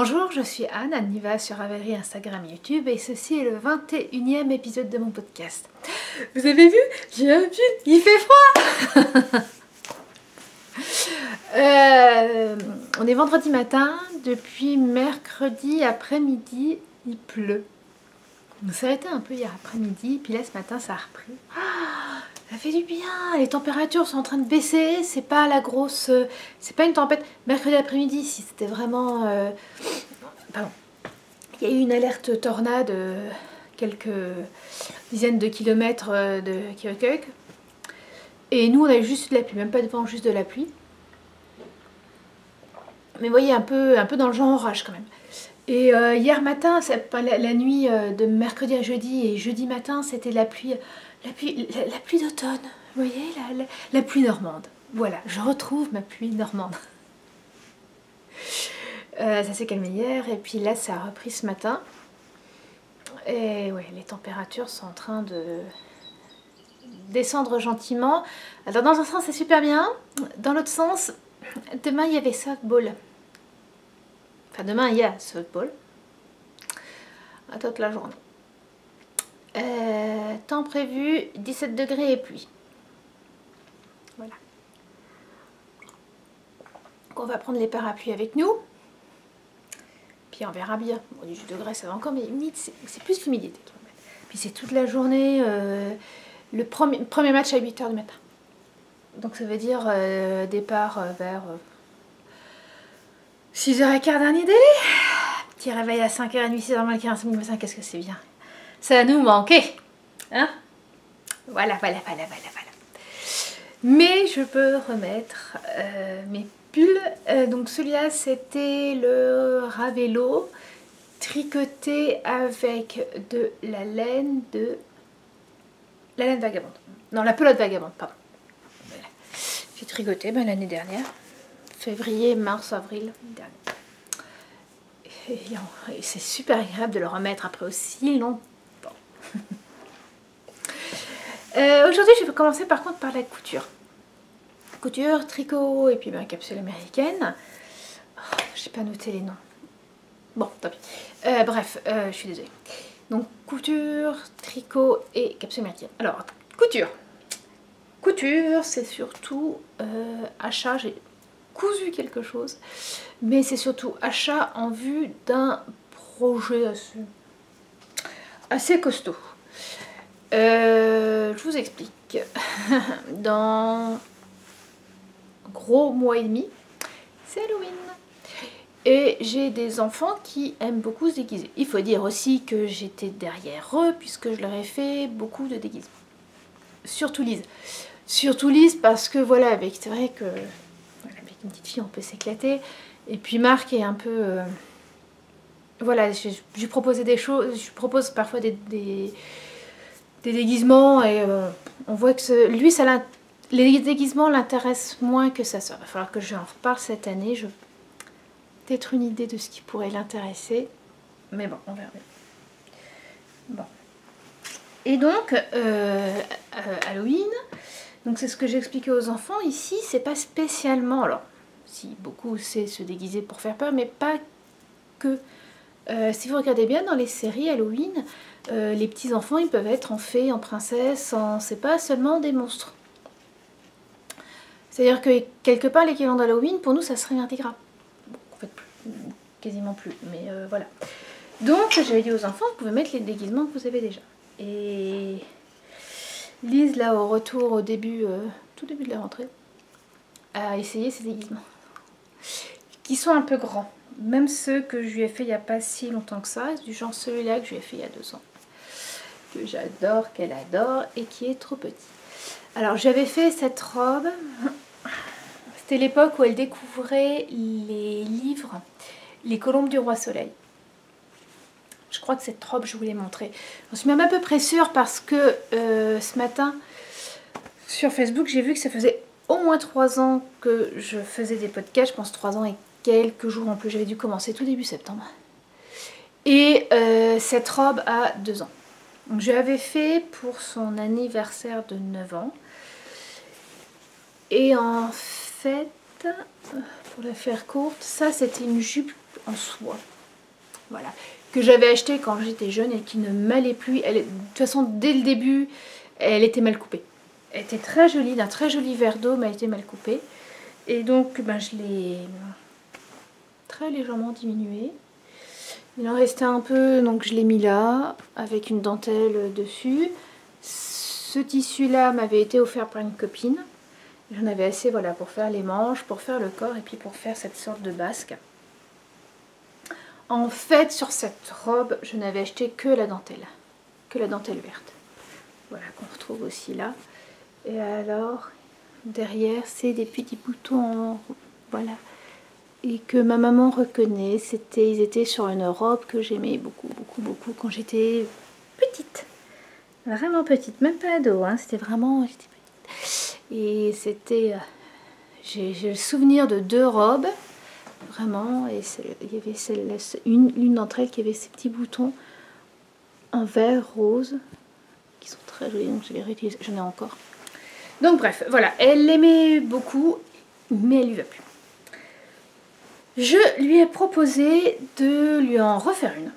Bonjour, je suis Anne, Anne Niva sur Ravelry, Instagram, YouTube et ceci est le 21e épisode de mon podcast. Vous avez vu? J'ai un pull, il fait froid. On est vendredi matin, depuis mercredi après-midi, il pleut. On s'est arrêté un peu hier après-midi, puis là ce matin ça a repris. Ça fait du bien, les températures sont en train de baisser, c'est pas la grosse... c'est pas une tempête. Mercredi après-midi, si c'était vraiment... pardon. Il y a eu une alerte tornade, quelques dizaines de kilomètres de Kirkuk. Et nous on a eu juste de la pluie, même pas de vent, juste de la pluie. Mais vous voyez, un peu dans le genre orage quand même. Et hier matin, la nuit de mercredi à jeudi et jeudi matin, c'était la pluie d'automne. Vous voyez, la pluie normande. Voilà, je retrouve ma pluie normande. Ça s'est calmé hier et puis là, ça a repris ce matin. Et ouais, les températures sont en train de descendre gentiment. Alors dans un sens, c'est super bien. Dans l'autre sens, demain, il y avait softball. Enfin, demain, il y a softball. À toute la journée. Temps prévu, 17 degrés et pluie. Voilà. Donc on va prendre les parapluies avec nous. Puis on verra bien. Bon, 18 degrés, ça va encore, mais humide, c'est plus l'humidité. Puis c'est toute la journée. Le premier match à 8 h du matin. Donc ça veut dire départ vers 6 h 15 dernier délai. Petit réveil à 5 h 30, 6 h moins 45 minutes matin, qu'est-ce que c'est bien. Ça nous manquait. Hein? Voilà. Mais je peux remettre mes pulls. Donc celui-là, c'était le Ravelo tricoté avec de la laine vagabonde. Non, la pelote vagabonde, pardon. Voilà. J'ai tricoté l'année dernière. Février, mars, avril dernier. Et c'est super agréable de le remettre après aussi longtemps. Aujourd'hui, je vais commencer par contre par la couture. Couture, tricot et puis capsule américaine. Oh, j'ai pas noté les noms. Bon, tant pis. Bref, je suis désolée. Donc, couture, tricot et capsule américaine. Alors, couture. Couture, c'est surtout achat. J'ai cousu quelque chose, mais c'est surtout achat en vue d'un projet assez costaud. Je vous explique. Dans gros mois et demi, c'est Halloween. Et j'ai des enfants qui aiment beaucoup se déguiser. Il faut dire aussi que j'étais derrière eux puisque je leur ai fait beaucoup de déguisements. Surtout Lise. Surtout Lise parce que voilà, c'est vrai que voilà, avec une petite fille on peut s'éclater. Et puis Marc est un peu... voilà, je lui proposais des choses, je lui propose parfois des déguisements et on voit que lui, les déguisements l'intéressent moins que sa soeur. Il va falloir que j'en reparle cette année. Je peut-être une idée de ce qui pourrait l'intéresser. Mais bon, on verra. Bon. Et donc, Halloween, donc c'est ce que j'ai expliqué aux enfants. Ici, c'est pas spécialement... Alors, si beaucoup c'est se déguiser pour faire peur, mais pas que... si vous regardez bien dans les séries Halloween, les petits enfants ils peuvent être en fées, en princesses, c'est pas seulement des monstres. C'est-à-dire que quelque part les guirlandes d'Halloween pour nous ça serait Mardi Gras. Bon, en fait quasiment plus, mais voilà. Donc j'avais dit aux enfants, vous pouvez mettre les déguisements que vous avez déjà. Et Lise là au retour au début, tout début de la rentrée, a essayé ces déguisements. Qui sont un peu grands. Même ceux que je lui ai fait il n'y a pas si longtemps que ça, du genre celui-là que je lui ai fait il y a 2 ans. Que j'adore, qu'elle adore et qui est trop petit. Alors j'avais fait cette robe, c'était l'époque où elle découvrait les livres, Les Colombes du Roi Soleil. Je crois que cette robe je vous l'ai montrée. Je suis même à peu près sûre parce que ce matin sur Facebook j'ai vu que ça faisait au moins 3 ans que je faisais des podcasts, je pense 3 ans et quelques jours en plus, j'avais dû commencer tout début septembre. Et cette robe a 2 ans. Donc je l'avais fait pour son anniversaire de 9 ans. Et en fait, pour la faire courte, ça c'était une jupe en soie. Voilà. Que j'avais acheté quand j'étais jeune et qui ne m'allait plus. De toute façon, dès le début, elle était mal coupée. Elle était très jolie, d'un très joli verre d'eau, mais elle était mal coupée. Et donc, ben, je l'ai très légèrement diminuée. Il en restait un peu, donc je l'ai mis là, avec une dentelle dessus. Ce tissu-là m'avait été offert par une copine. J'en avais assez, voilà, pour faire les manches, pour faire le corps et puis pour faire cette sorte de basque. En fait, sur cette robe, je n'avais acheté que la dentelle verte. Voilà, qu'on retrouve aussi là. Et alors, derrière, c'est des petits boutons, voilà, et que ma maman reconnaît. Ils étaient sur une robe que j'aimais beaucoup, beaucoup, beaucoup quand j'étais petite. Vraiment petite, même pas ado, hein, c'était vraiment... J'étais petite. Et c'était... j'ai le souvenir de 2 robes, vraiment, et il y avait l'une d'entre elles qui avait ces petits boutons en vert rose, qui sont très jolis, donc je les réutilise, j'en ai encore. Donc bref, voilà, elle l'aimait beaucoup, mais elle lui va plus. Je lui ai proposé de lui en refaire une.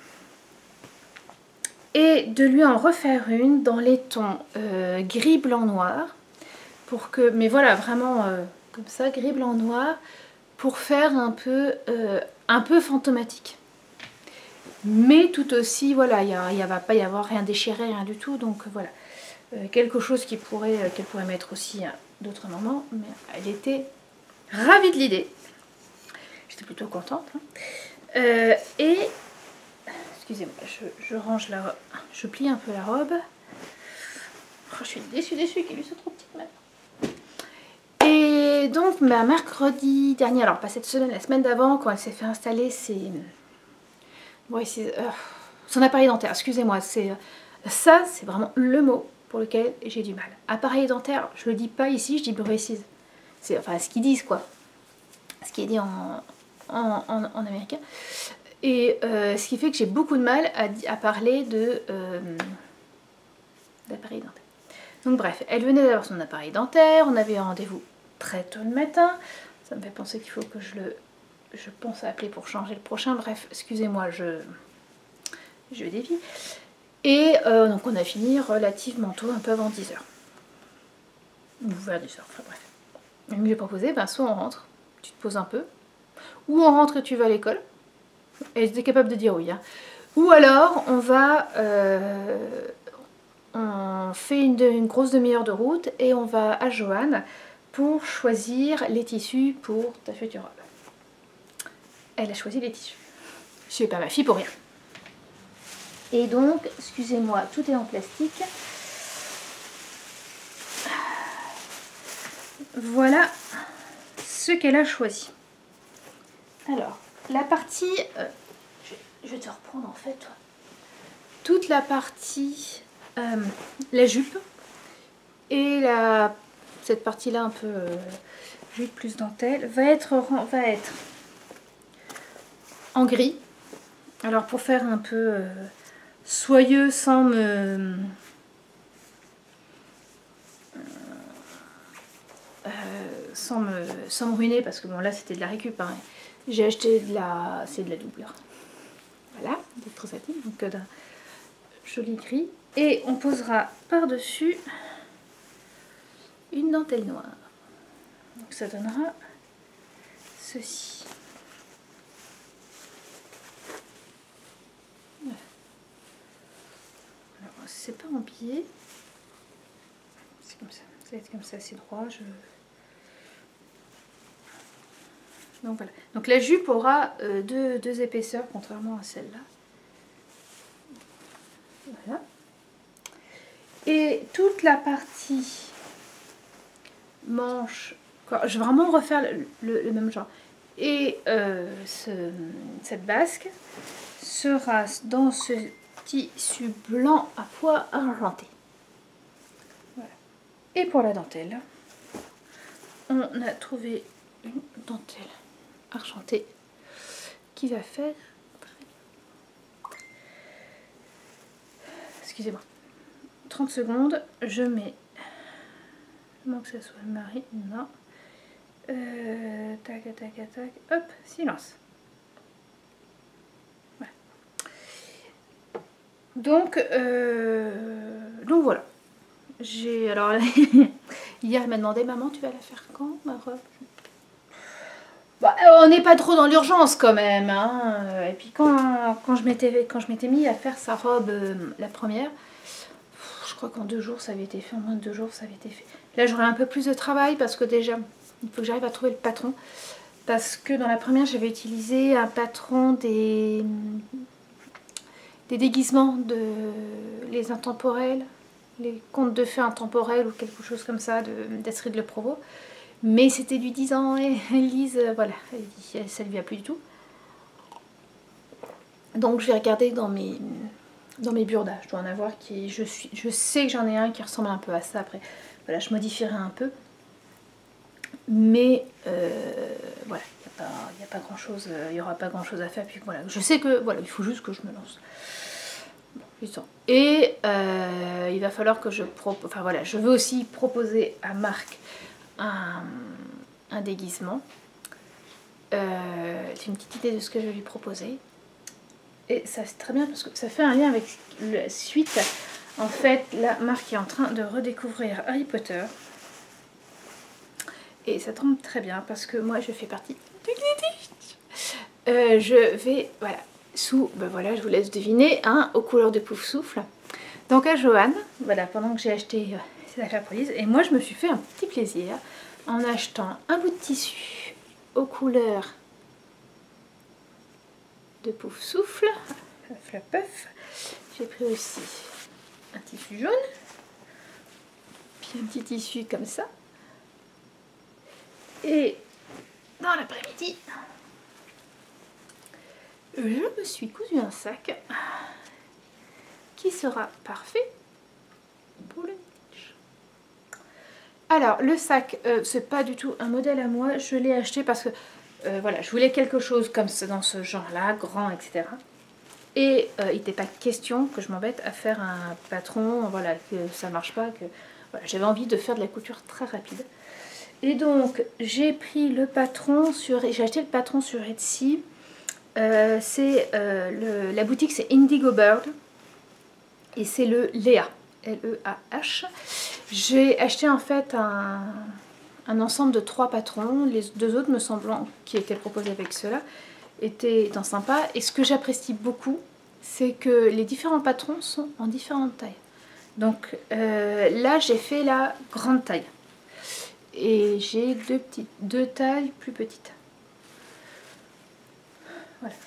Et de lui en refaire une dans les tons gris, blanc, noir. Pour que, mais voilà, vraiment comme ça, gris, blanc, noir, pour faire un peu fantomatique. Mais tout aussi, voilà, il ne va pas y avoir rien déchiré, rien du tout. Donc voilà, quelque chose qu'elle pourrait mettre aussi à d'autres moments. Mais elle était ravie de l'idée. J'étais plutôt contente. Hein. Et, excusez-moi, je range la robe. Je plie un peu la robe. Oh, je suis déçue qu'elle soit trop petite maintenant. Et donc, mercredi dernier, alors pas cette semaine, la semaine d'avant, quand elle s'est fait installer son appareil dentaire, excusez-moi, ça, c'est vraiment le mot pour lequel j'ai du mal. Appareil dentaire, je le dis pas ici, je dis braces. C'est enfin ce qu'ils disent, quoi. Ce qui est dit en américain. Et ce qui fait que j'ai beaucoup de mal à parler d'appareil dentaire. Donc bref, elle venait d'avoir son appareil dentaire, on avait un rendez-vous très tôt le matin. Ça me fait penser qu'il faut que je pense à appeler pour changer le prochain. Bref, excusez-moi, je dévie. Et donc on a fini relativement tôt, un peu avant 10h. Ou vers 10h, enfin bref. Elle me lui a proposé, soit on rentre, tu te poses un peu, ou on rentre et tu vas à l'école. Elle était capable de dire oui. Hein. Ou alors on va... on fait une grosse demi-heure de route et on va à Joanne pour choisir les tissus pour ta future robe. Elle a choisi les tissus. Je suis pas ma fille pour rien. Et donc, excusez-moi, tout est en plastique. Voilà ce qu'elle a choisi. Alors, la partie... je vais te reprendre en fait. Toute la partie... la jupe et cette partie là un peu jupe plus dentelle va être en gris. Alors pour faire un peu soyeux sans me ruiner, parce que bon là c'était de la récup, hein. J'ai acheté c'est de la doublure, voilà, des satin, donc d'un joli gris. Et on posera par-dessus une dentelle noire. Donc ça donnera ceci. Voilà. Alors c'est pas empilé. C'est comme ça. Ça va être comme ça, c'est droit. Donc voilà. Donc la jupe aura deux épaisseurs, contrairement à celle-là. Voilà. Et toute la partie manche, je vais vraiment refaire le même genre. Et cette basque sera dans ce tissu blanc à pois argenté. Voilà. Et pour la dentelle, on a trouvé une dentelle argentée qui va faire... Excusez-moi. 30 secondes, je mets... Je manque que ça soit Marie, non. Tac, tac, tac, hop, silence. Donc voilà. Alors hier elle m'a demandé, maman, tu vas la faire quand ma robe? Bah, on n'est pas trop dans l'urgence quand même, hein. Et puis quand je m'étais mis à faire sa robe, la première, je crois qu'en 2 jours ça avait été fait, en moins de 2 jours ça avait été fait. Là j'aurai un peu plus de travail parce que déjà il faut que j'arrive à trouver le patron. Parce que dans la première j'avais utilisé un patron des déguisements, les intemporels, les contes de fées intemporels ou quelque chose comme ça d'Astrid Le Provost. Mais c'était du 10 ans et Lise, voilà, elle dit, ça ne lui a plus du tout. Donc je vais regarder dans mes burdas, je dois en avoir qui, je sais que j'en ai un qui ressemble un peu à ça. Après voilà, je modifierai un peu, mais voilà, il n'y a pas grand chose, il n'y aura pas grand chose à faire. Puis voilà, je sais que voilà, il faut juste que je me lance. Et il va falloir que je propose, enfin voilà, je veux aussi proposer à Marc un déguisement. J'ai une petite idée de ce que je vais lui proposer. Et ça c'est très bien parce que ça fait un lien avec la suite. En fait, là, Marc est en train de redécouvrir Harry Potter. Et ça tombe très bien parce que moi je fais partie du Quidditch. Je vais, voilà, ben voilà, je vous laisse deviner, hein, aux couleurs de Pouf Souffle. Donc à Joanne, voilà, pendant que j'ai acheté ces achats pour Lise, et moi je me suis fait un petit plaisir en achetant un bout de tissu aux couleurs de Pouf Souffle, Flapuff. J'ai pris aussi un tissu jaune, puis un petit tissu comme ça. Et dans l'après-midi, je me suis cousu un sac qui sera parfait pour le Quidditch. Alors le sac, c'est pas du tout un modèle à moi, je l'ai acheté parce que voilà, je voulais quelque chose comme ça, dans ce genre là, grand, etc. Et il n'était pas question que je m'embête à faire un patron, voilà, que ça marche pas, que voilà, j'avais envie de faire de la couture très rapide. Et donc j'ai pris le patron j'ai acheté le patron sur Etsy. La boutique c'est Indigo Bird et c'est le Léa, L-E-A-H. J'ai acheté en fait un ensemble de 3 patrons, les 2 autres me semblant qui étaient proposés avec ceux-là étaient sympas. Et ce que j'apprécie beaucoup, c'est que les différents patrons sont en différentes tailles. Donc là j'ai fait la grande taille. Et j'ai 2 tailles plus petites. Voilà.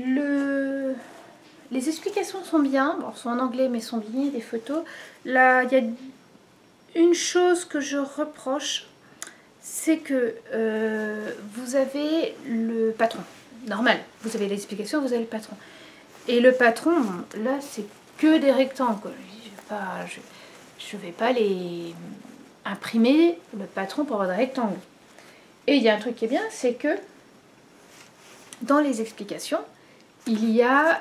Les explications sont bien, bon, sont en anglais mais sont bien, des photos. Là, il y a une chose que je reproche, c'est que vous avez le patron. Normal, vous avez l'explication, vous avez le patron. Et le patron, là, c'est que des rectangles, quoi. Je vais pas les imprimer le patron pour avoir des rectangles. Et il y a un truc qui est bien, c'est que dans les explications, il y a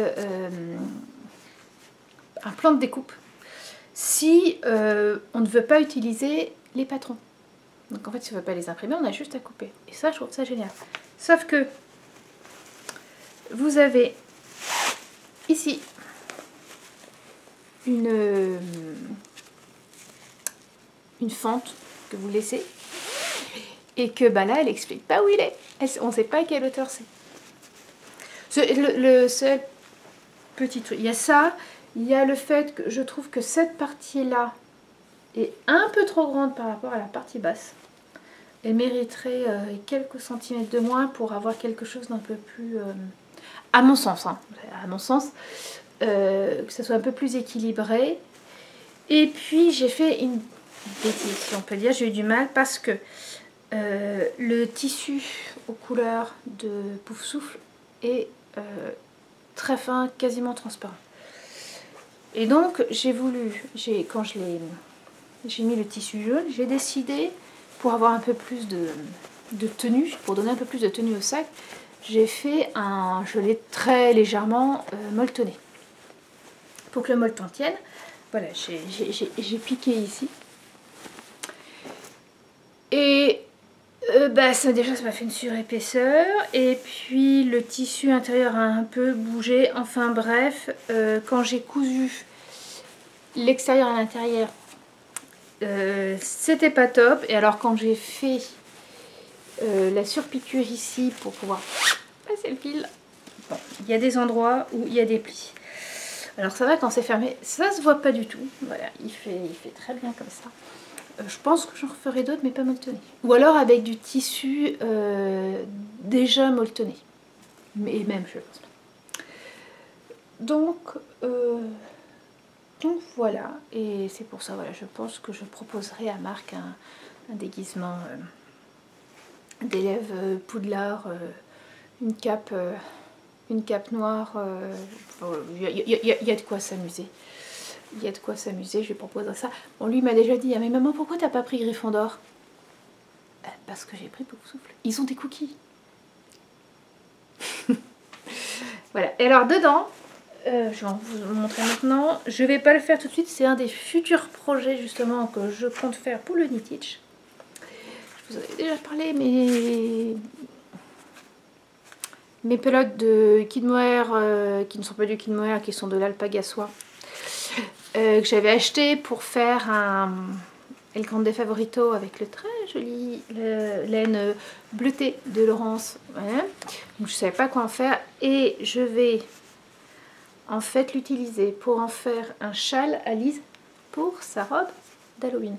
un plan de découpe si on ne veut pas utiliser les patrons. Donc en fait, si on ne veut pas les imprimer, on a juste à couper. Et ça, je trouve ça génial. Sauf que vous avez ici une fente que vous laissez et que bah, là, elle explique pas où il est. On ne sait pas à quelle hauteur c'est. Le seul petit truc, il y a ça, il y a le fait que je trouve que cette partie-là est un peu trop grande par rapport à la partie basse et mériterait quelques centimètres de moins pour avoir quelque chose d'un peu plus, à mon sens, hein, que ça soit un peu plus équilibré. Et puis j'ai fait une bêtise, si on peut dire, j'ai eu du mal parce que le tissu aux couleurs de Pouf Souffle est très fin, quasiment transparent. Et donc j'ai voulu, quand j'ai mis le tissu jaune, j'ai décidé, pour avoir un peu plus de tenue, pour donner un peu plus de tenue au sac, j'ai fait je l'ai très légèrement molletonné. Pour que le molleton tienne, voilà, j'ai piqué ici. Et Ça, déjà ça m'a fait une surépaisseur et puis le tissu intérieur a un peu bougé. Enfin bref, quand j'ai cousu l'extérieur à l'intérieur, c'était pas top. Et alors quand j'ai fait la surpiqûre ici pour pouvoir passer le fil, bon, il y a des endroits où il y a des plis. Alors ça va quand c'est fermé, ça se voit pas du tout. Voilà, il fait très bien comme ça. Je pense que j'en referai d'autres, mais pas molletonné. Ou alors avec du tissu déjà molletonné. Mais même, je pense pas. Donc voilà. Et c'est pour ça, voilà, je pense que je proposerai à Marc un déguisement d'élève Poudlard, une cape noire. Il y a de quoi s'amuser. Il y a de quoi s'amuser, je lui proposerai ça. Bon, lui m'a déjà dit, ah, mais maman, pourquoi t'as pas pris Gryffondor? Parce que j'ai pris Poufsouffle. Ils ont des cookies. Voilà. Et alors dedans, je vais vous montrer maintenant. Je vais pas le faire tout de suite. C'est un des futurs projets justement que je compte faire pour le Knititch. Je vous en ai déjà parlé, mais mes pelotes de Kid Mohair, qui ne sont pas du Kid Mohair, qui sont de l'alpaga soie, que j'avais acheté pour faire un El Grande Favorito avec le très joli laine bleutée de Laurence. Voilà. Donc je ne savais pas quoi en faire et je vais en fait l'utiliser pour en faire un châle à Lise pour sa robe d'Halloween.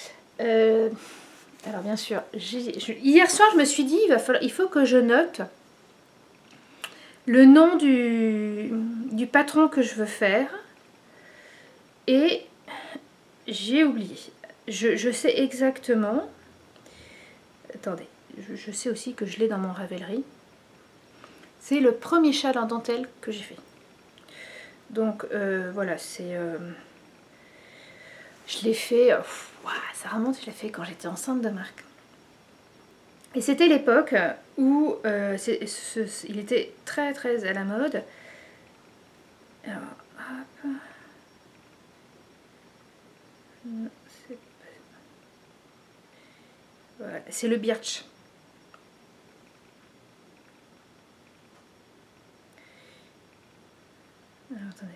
Alors bien sûr, hier soir je me suis dit il faut que je note le nom du patron que je veux faire et j'ai oublié. Je sais exactement. Attendez, je sais aussi que je l'ai dans mon Ravelry. C'est le premier châle en dentelle que j'ai fait. Donc voilà, c'est. Je l'ai fait. Ça remonte, je l'ai fait quand j'étais enceinte de Marc. Et c'était l'époque où il était très très à la mode. Alors, hop. Voilà, c'est le birch. Alors, attendez.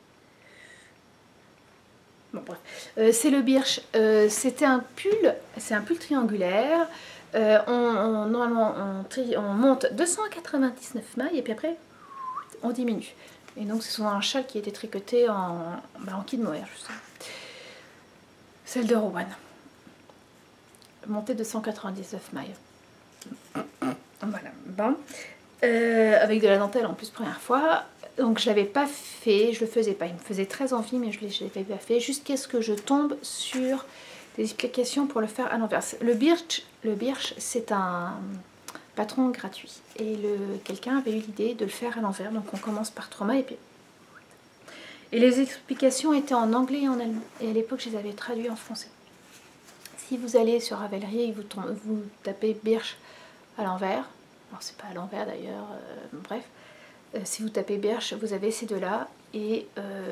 Bon, bref. C'est le birch. C'était un pull. C'est un pull triangulaire. Normalement, on monte 299 mailles et puis après, on diminue. Et donc, c'est souvent un châle qui a été tricoté en Kid Mohair, justement. Celle de Rowan. Montée de 199 mailles. Voilà, bon. Avec de la dentelle en plus, première fois. Donc je l'avais pas fait, je le faisais pas. Il me faisait très envie, mais je l'avais pas fait. Jusqu'à ce que je tombe sur des explications pour le faire à l'envers. Le birch, c'est un patron gratuit. Et quelqu'un avait eu l'idée de le faire à l'envers. Donc on commence par 3 mailles et puis... Et les explications étaient en anglais et en allemand. Et à l'époque, je les avais traduits en français. Si vous allez sur Ravelry et que vous tapez birch à l'envers, alors c'est pas à l'envers d'ailleurs, bref, si vous tapez birch, vous avez ces deux-là et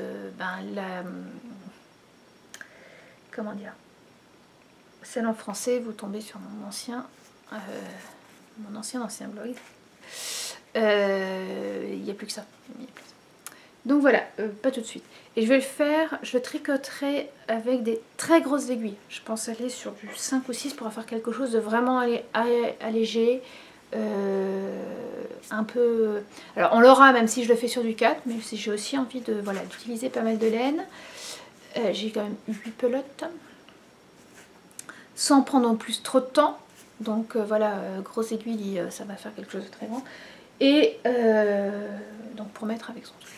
comment dire, celle en français, vous tombez sur mon ancien blog. Il n'y a plus que ça. Donc voilà, pas tout de suite. Et je vais le faire, je tricoterai avec des très grosses aiguilles. Je pense aller sur du 5 ou 6 pour faire quelque chose de vraiment allégé. Un peu... Alors on l'aura même si je le fais sur du 4, mais si j'ai aussi envie de d'utiliser pas mal de laine. J'ai quand même 8 pelotes. Sans prendre en plus trop de temps. Donc voilà, grosse aiguille, ça va faire quelque chose de très grand. Et donc pour mettre avec son truc.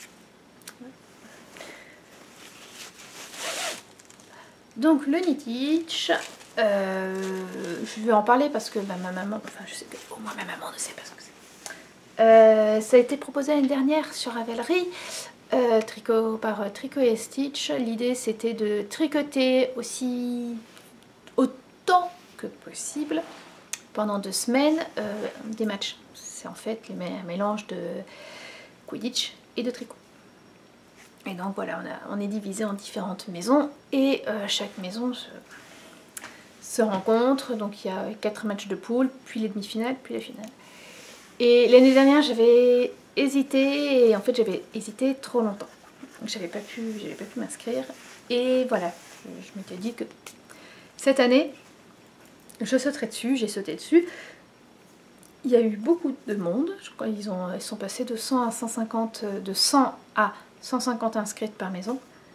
Donc le Knititch, je vais en parler parce que ma maman, enfin je sais que au moins ma maman ne sait pas ce que c'est. Ça a été proposé l'année dernière sur Ravelry, par Tricot et Stitch. L'idée c'était de tricoter aussi autant que possible pendant 2 semaines des matchs. C'est en fait un mélange de Quidditch et de tricot. Et donc voilà, on est divisé en différentes maisons et chaque maison se rencontrent. Donc il y a 4 matchs de poule, puis les demi-finales, puis la finale. Et l'année dernière, j'avais hésité, et en fait j'avais hésité trop longtemps. Donc j'avais pas pu m'inscrire. Et voilà, je m'étais dit que cette année, je sauterai dessus, j'ai sauté dessus. Il y a eu beaucoup de monde, je crois qu'ils sont passés de 100 à 150, de 100 à 150 inscrites par maison.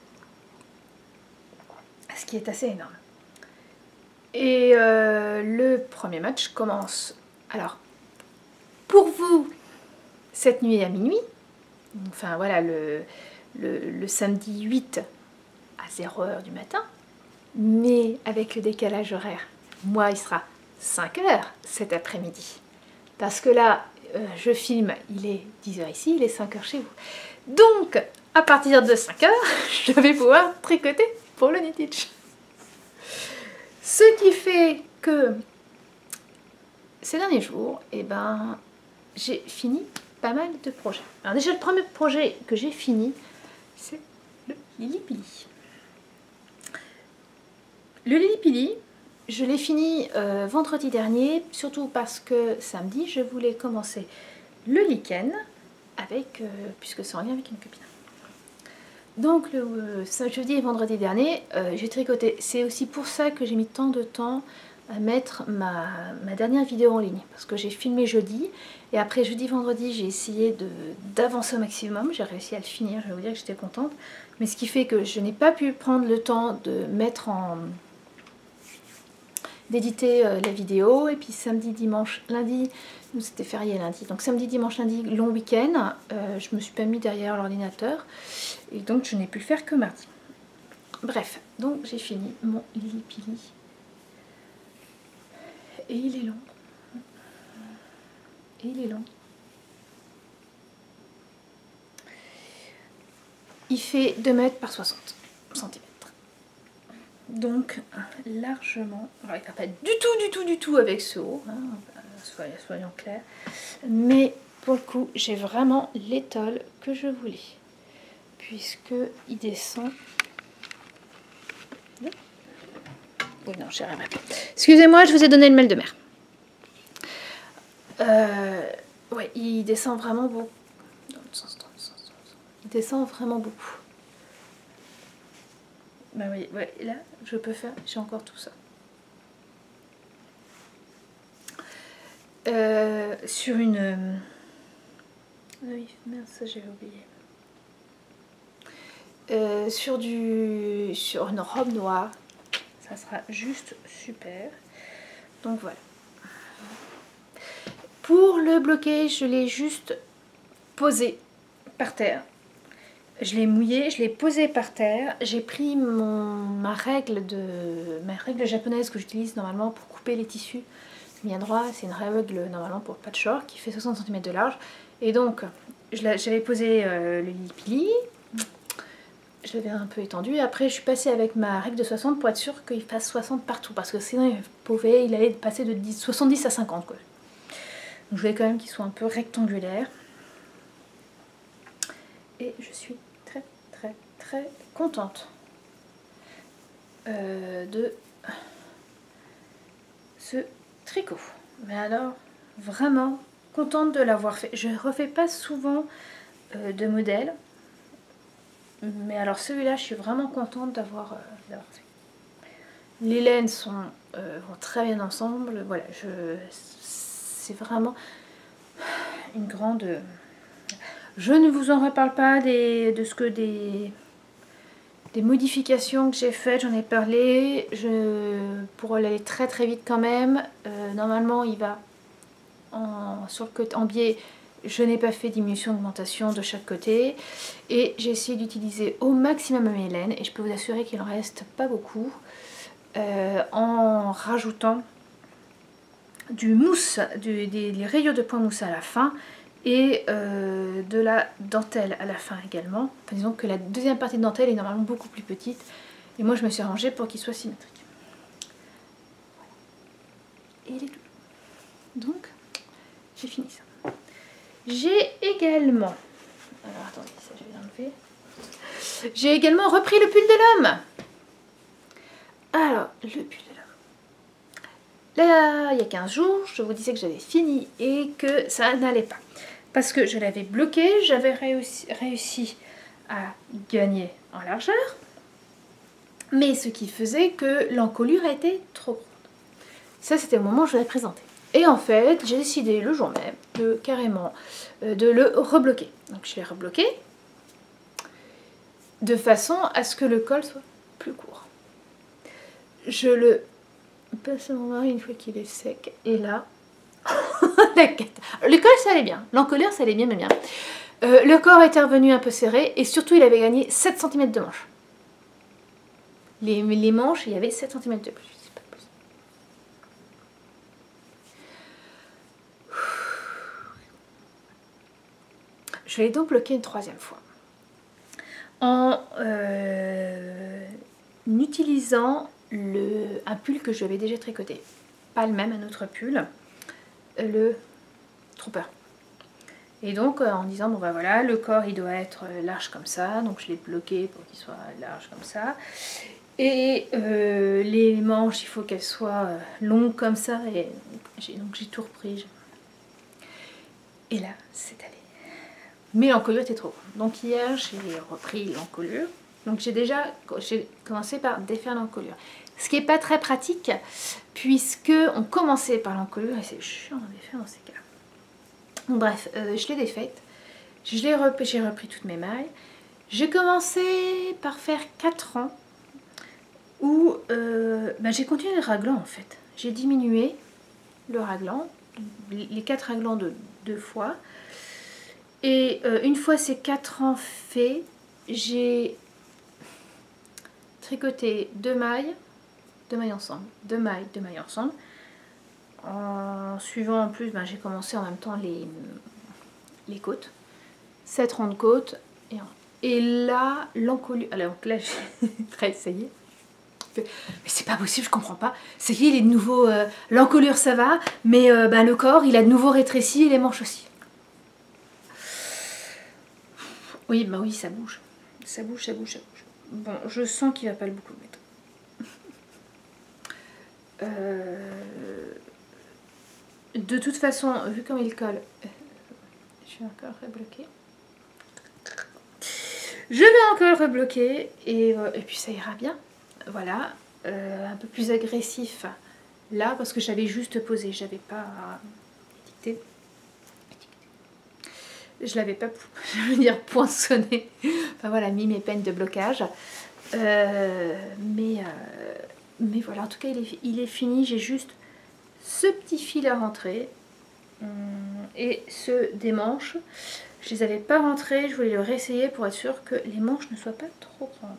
Ce qui est assez énorme. Et le premier match commence. Alors, pour vous, cette nuit à minuit, enfin voilà, le samedi 8 à 0h du matin, mais avec le décalage horaire, moi il sera 5h cet après-midi. Parce que là, je filme, il est 10h ici, il est 5h chez vous. Donc, à partir de 5h, je vais pouvoir tricoter pour le Knitich. Ce qui fait que ces derniers jours, eh ben, j'ai fini pas mal de projets. Alors déjà, le premier projet que j'ai fini, c'est le Lili Pili. Le Lili Pili, je l'ai fini vendredi dernier, surtout parce que samedi, je voulais commencer le lichen, avec, puisque c'est en lien avec une copine. Donc le jeudi et vendredi dernier, j'ai tricoté. C'est aussi pour ça que j'ai mis tant de temps à mettre ma dernière vidéo en ligne. Parce que j'ai filmé jeudi, et après jeudi, vendredi, j'ai essayé d'avancer au maximum. J'ai réussi à le finir, je vais vous dire que j'étais contente. Mais ce qui fait que je n'ai pas pu prendre le temps de mettre d'éditer la vidéo. Et puis samedi, dimanche, lundi, c'était férié lundi, donc samedi, dimanche, lundi, long week-end, je me suis pas mis derrière l'ordinateur et donc je n'ai pu le faire que mardi. Bref, donc j'ai fini mon Lili Pili et il est long. Et il est long. Il fait 2 mètres par 60 cm. Donc largement, alors il ne va pas du tout avec ce haut, hein, soyons clairs, mais pour le coup j'ai vraiment l'étole que je voulais, puisque il descend. Oui, non, j'ai rien. Excusez-moi, je vous ai donné le mail de mer. Ouais, il descend vraiment beaucoup. Dans le sens. Il descend vraiment beaucoup. Bah oui, ouais, là, je peux faire, j'ai encore tout ça. Sur une... oui, merde, ça j'avais oublié. Sur une robe noire, ça sera juste super. Donc voilà. Pour le bloquer, je l'ai juste posé par terre. Je l'ai mouillé, je l'ai posé par terre. J'ai pris ma règle japonaise que j'utilise normalement pour couper les tissus bien droit. C'est une règle normalement pour patchwork qui fait 60 cm de large. Et donc, j'avais posé le Lili Pili. Je l'avais un peu étendu. Après, je suis passée avec ma règle de 60 pour être sûre qu'il fasse 60 partout. Parce que sinon, il allait passer de 70 à 50. Quoi. Donc, je voulais quand même qu'il soit un peu rectangulaire. Et je suis très contente de ce tricot. Mais alors, vraiment contente de l'avoir fait. Je ne refais pas souvent de modèles. Mais alors celui-là, je suis vraiment contente d'avoir fait. Les laines vont très bien ensemble. Voilà, c'est vraiment une grande... Je ne vous en reparle pas des modifications que j'ai faites, j'en ai parlé. Pour aller très vite quand même, normalement il va sur le côté en biais. Je n'ai pas fait diminution, augmentation de chaque côté. Et j'ai essayé d'utiliser au maximum mes laines. Et je peux vous assurer qu'il en reste pas beaucoup. En rajoutant du mousse, des rayures de point mousse à la fin. Et de la dentelle à la fin également. Enfin, disons que la deuxième partie de dentelle est normalement beaucoup plus petite. Et moi je me suis arrangée pour qu'il soit symétrique. Et il est tout. Donc, j'ai fini ça. J'ai également... Alors attendez, ça je vais l'enlever. J'ai également repris le pull de l'homme. Alors, le pull de l'homme. Là, il y a 15 jours, je vous disais que j'avais fini et que ça n'allait pas. Parce que je l'avais bloqué, j'avais réussi à gagner en largeur, mais ce qui faisait que l'encolure était trop grande. Ça, c'était au moment où je l'ai présenté. Et en fait, j'ai décidé le jour même de carrément de le rebloquer. Donc je l'ai rebloqué de façon à ce que le col soit plus court. Je le passe mon mari une fois qu'il est sec. Et là, le col ça allait bien, l'encolure ça allait bien, mais bien. Le corps était revenu un peu serré et surtout il avait gagné 7 cm de manche. Les manches, il y avait 7 cm de plus. Je l'ai donc bloqué une troisième fois. En utilisant un pull que j'avais déjà tricoté. Pas le même, un autre pull. Le Trooper. Et donc en disant, bon ben voilà, le corps il doit être large comme ça. Donc je l'ai bloqué pour qu'il soit large comme ça. Et les manches, il faut qu'elles soient longues comme ça. Et donc j'ai tout repris. Et là, c'est allé. Mais l'encolure était trop grande. Donc hier, j'ai repris l'encolure. Donc j'ai commencé par défaire l'encolure. Ce qui n'est pas très pratique, puisque on commençait par l'encolure et c'est chiant à défaire dans ces cas. Donc, bref, je l'ai défaite. J'ai repris toutes mes mailles. J'ai commencé par faire 4 rangs où j'ai continué le raglan en fait. J'ai diminué le raglan, les 4 raglans de 2 fois. Et une fois ces 4 rangs faits, j'ai tricoté 2 mailles ensemble, 2 mailles ensemble. En suivant en plus, j'ai commencé en même temps les côtes. 7 rangs de côtes. Et là, l'encolure. Alors là, j'ai réessayé. Mais c'est pas possible, je comprends pas. Ça y est, il est de nouveau. L'encolure ça va, mais le corps il a de nouveau rétréci et les manches aussi. Oui, oui, ça bouge. Ça bouge. Bon, je sens qu'il va pas beaucoup le mettre. De toute façon, vu comme il colle, je vais encore rebloquer. Je vais encore rebloquer et puis ça ira bien. Voilà, un peu plus agressif là parce que j'avais juste posé, j'avais pas étiqueté. Je l'avais pas, je veux dire poinçonné. Enfin voilà, mis mes peines de blocage. Mais voilà, en tout cas il est fini. J'ai juste ce petit fil à rentrer et ce des manches. Je les avais pas rentrés, je voulais le réessayer pour être sûr que les manches ne soient pas trop grandes.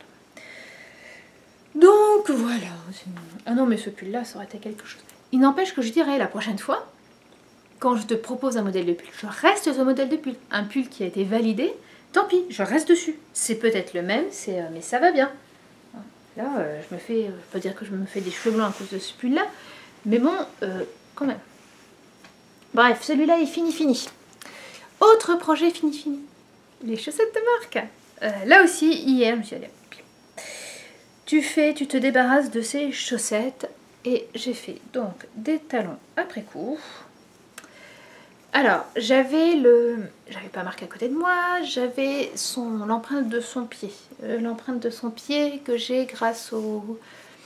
Donc voilà. Ah non mais ce pull là ça aurait été quelque chose. Il n'empêche que je dirais la prochaine fois, quand je te propose un modèle de pull, je reste sur ce modèle de pull. Un pull qui a été validé, tant pis, je reste dessus. C'est peut-être le même, mais ça va bien. Là, je me fais, je peux dire que je me fais des cheveux blancs à cause de ce pull là, mais bon, quand même. Bref, celui-là est fini. Autre projet fini. Les chaussettes de marque. Là aussi, hier, je me suis dit, tu te débarrasses de ces chaussettes. Et j'ai fait donc des talons après coup. Alors, j'avais pas marqué à côté de moi, j'avais l'empreinte de son pied. L'empreinte de son pied que j'ai grâce au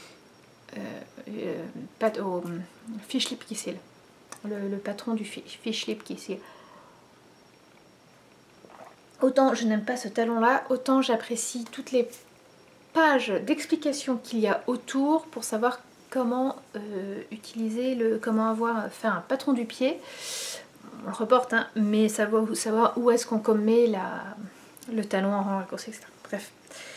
Fish Lip Kissil. Le patron du Fish Lip Kissil. Autant je n'aime pas ce talon-là, autant j'apprécie toutes les pages d'explications qu'il y a autour pour savoir comment utiliser comment faire un patron du pied. On le reporte, hein, mais savoir où est-ce qu'on met le talon en rang raccourci, etc. Bref.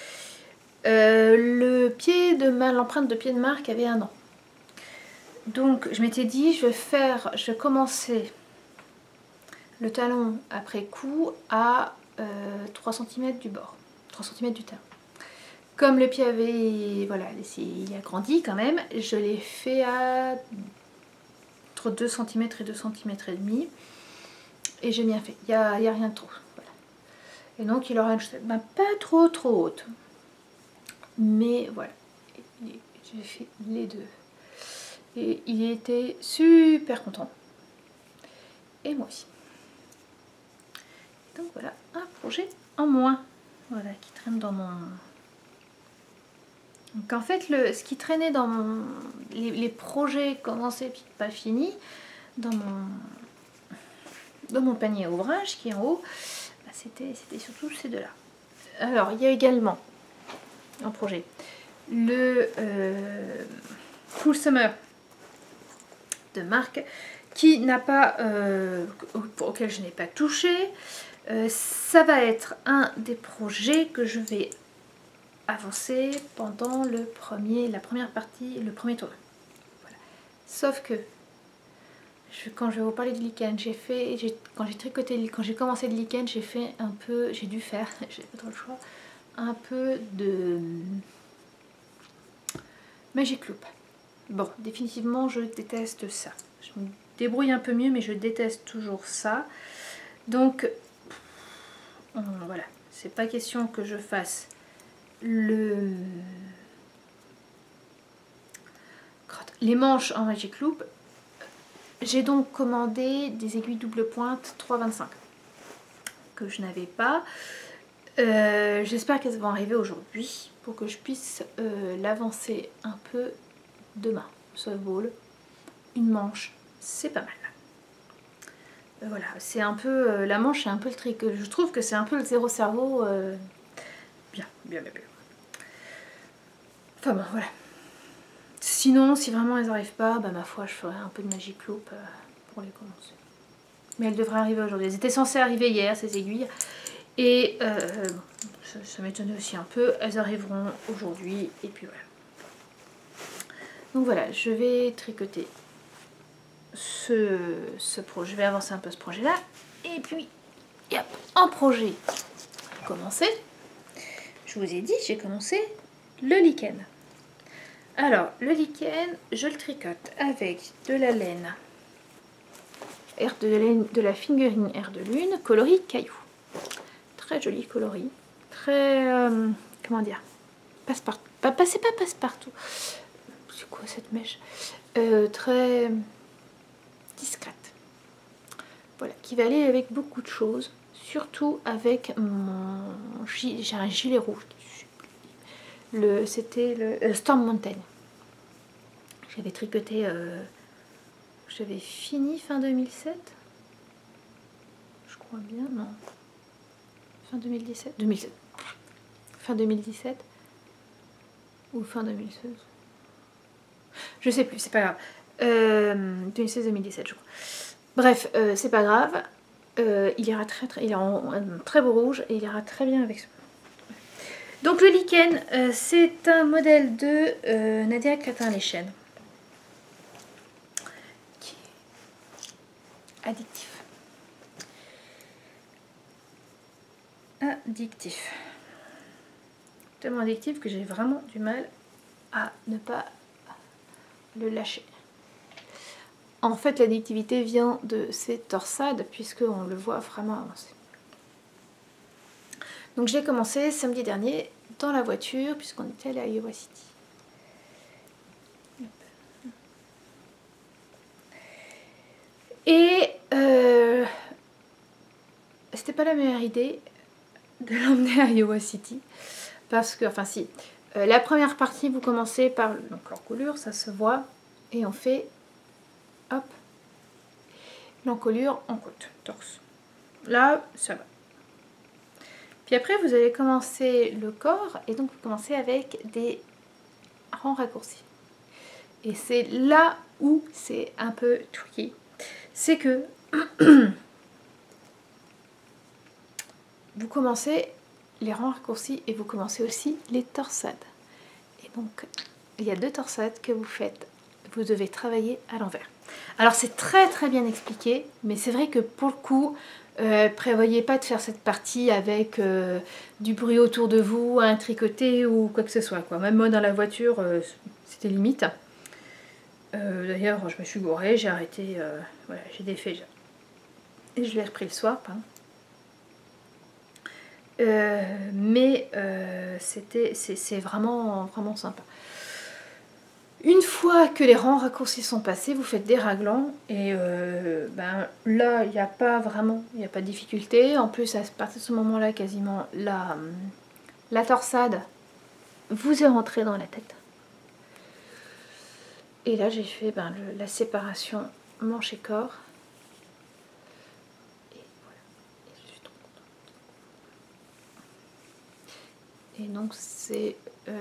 L'empreinte de pied de marque avait 1 an. Donc je m'étais dit, je vais commencer le talon après coup à 3 cm du bord, 3 cm du talon. Comme le pied avait, voilà, il a grandi quand même, je l'ai fait à entre 2 cm et 2 cm et demi. Et j'ai bien fait, il n'y a rien de trop. Voilà. Et donc il aura une chaussette, pas trop haute. Mais voilà, j'ai fait les deux. Et il était super content. Et moi aussi. Donc voilà, un projet en moins. Voilà, qui traîne dans mon... Donc en fait, ce qui traînait dans mon... les projets commencés puis pas finis, dans mon panier à ouvrage qui est en haut, bah, c'était surtout ces deux-là. Alors, il y a également un projet. Le Full Summer de Marc qui n'a pas auquel je n'ai pas touché. Ça va être un des projets que je vais avancer pendant la première partie, le premier tour. Voilà. Sauf que quand je vais vous parler de lichen, quand j'ai commencé le lichen, j'ai dû faire, j'ai pas trop le choix, un peu de Magic Loop. Bon, définitivement, je déteste ça. Je me débrouille un peu mieux, mais je déteste toujours ça. Donc, voilà. C'est pas question que je fasse les manches en Magic Loop. J'ai donc commandé des aiguilles double pointe 3,25 que je n'avais pas. J'espère qu'elles vont arriver aujourd'hui pour que je puisse l'avancer un peu demain. Softball, une manche, c'est pas mal. Voilà, c'est un peu la manche, c'est un peu le trick. Je trouve que c'est un peu le zéro cerveau. Bien. Enfin bon, voilà. Sinon, si vraiment elles n'arrivent pas, bah ma foi, je ferai un peu de Magic Loop pour les commencer. Mais elles devraient arriver aujourd'hui. Elles étaient censées arriver hier, ces aiguilles. Et ça m'étonnait aussi un peu. Elles arriveront aujourd'hui. Et puis voilà. Donc voilà, je vais tricoter ce projet. Je vais avancer un peu ce projet-là. Et puis, hop, un projet commencé. Je vous ai dit, j'ai commencé le lichen. Alors, le lichen, je le tricote avec de la laine, de la fingering air de lune, coloris caillou. Très joli coloris. Très, comment dire, passe-partout. C'est pas passe-partout. C'est quoi cette mèche? Très discrète. Voilà, qui va aller avec beaucoup de choses. Surtout avec j'ai un gilet rouge. C'était le Storm Mountain. J'avais tricoté, j'avais fini fin 2007. Je crois bien, non. Fin 2017 Fin 2017 ou fin 2016. Je sais plus, c'est pas grave. 2016-2017 je crois. Bref, c'est pas grave. Il ira il est en très beau rouge et il ira très bien avec ça. Donc le lichen, c'est un modèle de Nadia Catin-Léchène. Qui est addictif. Tellement addictif que j'ai vraiment du mal à ne pas le lâcher. En fait, l'addictivité vient de ces torsades puisqu'on le voit vraiment avancer. Donc j'ai commencé samedi dernier dans la voiture puisqu'on était allé à Iowa City. Et c'était pas la meilleure idée de l'emmener à Iowa City parce que, enfin si, la première partie vous commencez par l'encolure, ça se voit, et on fait hop, l'encolure en côte, torse. Là, ça va. Puis après, vous allez commencer le corps, et donc vous commencez avec des rangs raccourcis. Et c'est là où c'est un peu tricky. C'est que vous commencez les rangs raccourcis et vous commencez aussi les torsades. Et donc, il y a deux torsades que vous faites. Vous devez travailler à l'envers. Alors, c'est très très bien expliqué, mais c'est vrai que pour le coup, prévoyez pas de faire cette partie avec du bruit autour de vous, un tricoté ou quoi que ce soit, quoi. Même moi dans la voiture, c'était limite. D'ailleurs, je me suis gourée, j'ai arrêté, voilà, j'ai défait. Et je l'ai repris le soir, pardon. Mais c'est vraiment, vraiment sympa. Une fois que les rangs raccourcis sont passés, vous faites des raglans et ben, là il n'y a pas de difficulté. En plus à partir de ce moment-là, quasiment la torsade vous est rentrée dans la tête. Et là j'ai fait ben, la séparation manche et corps. Et voilà. Et je suis trop contente. Et donc c'est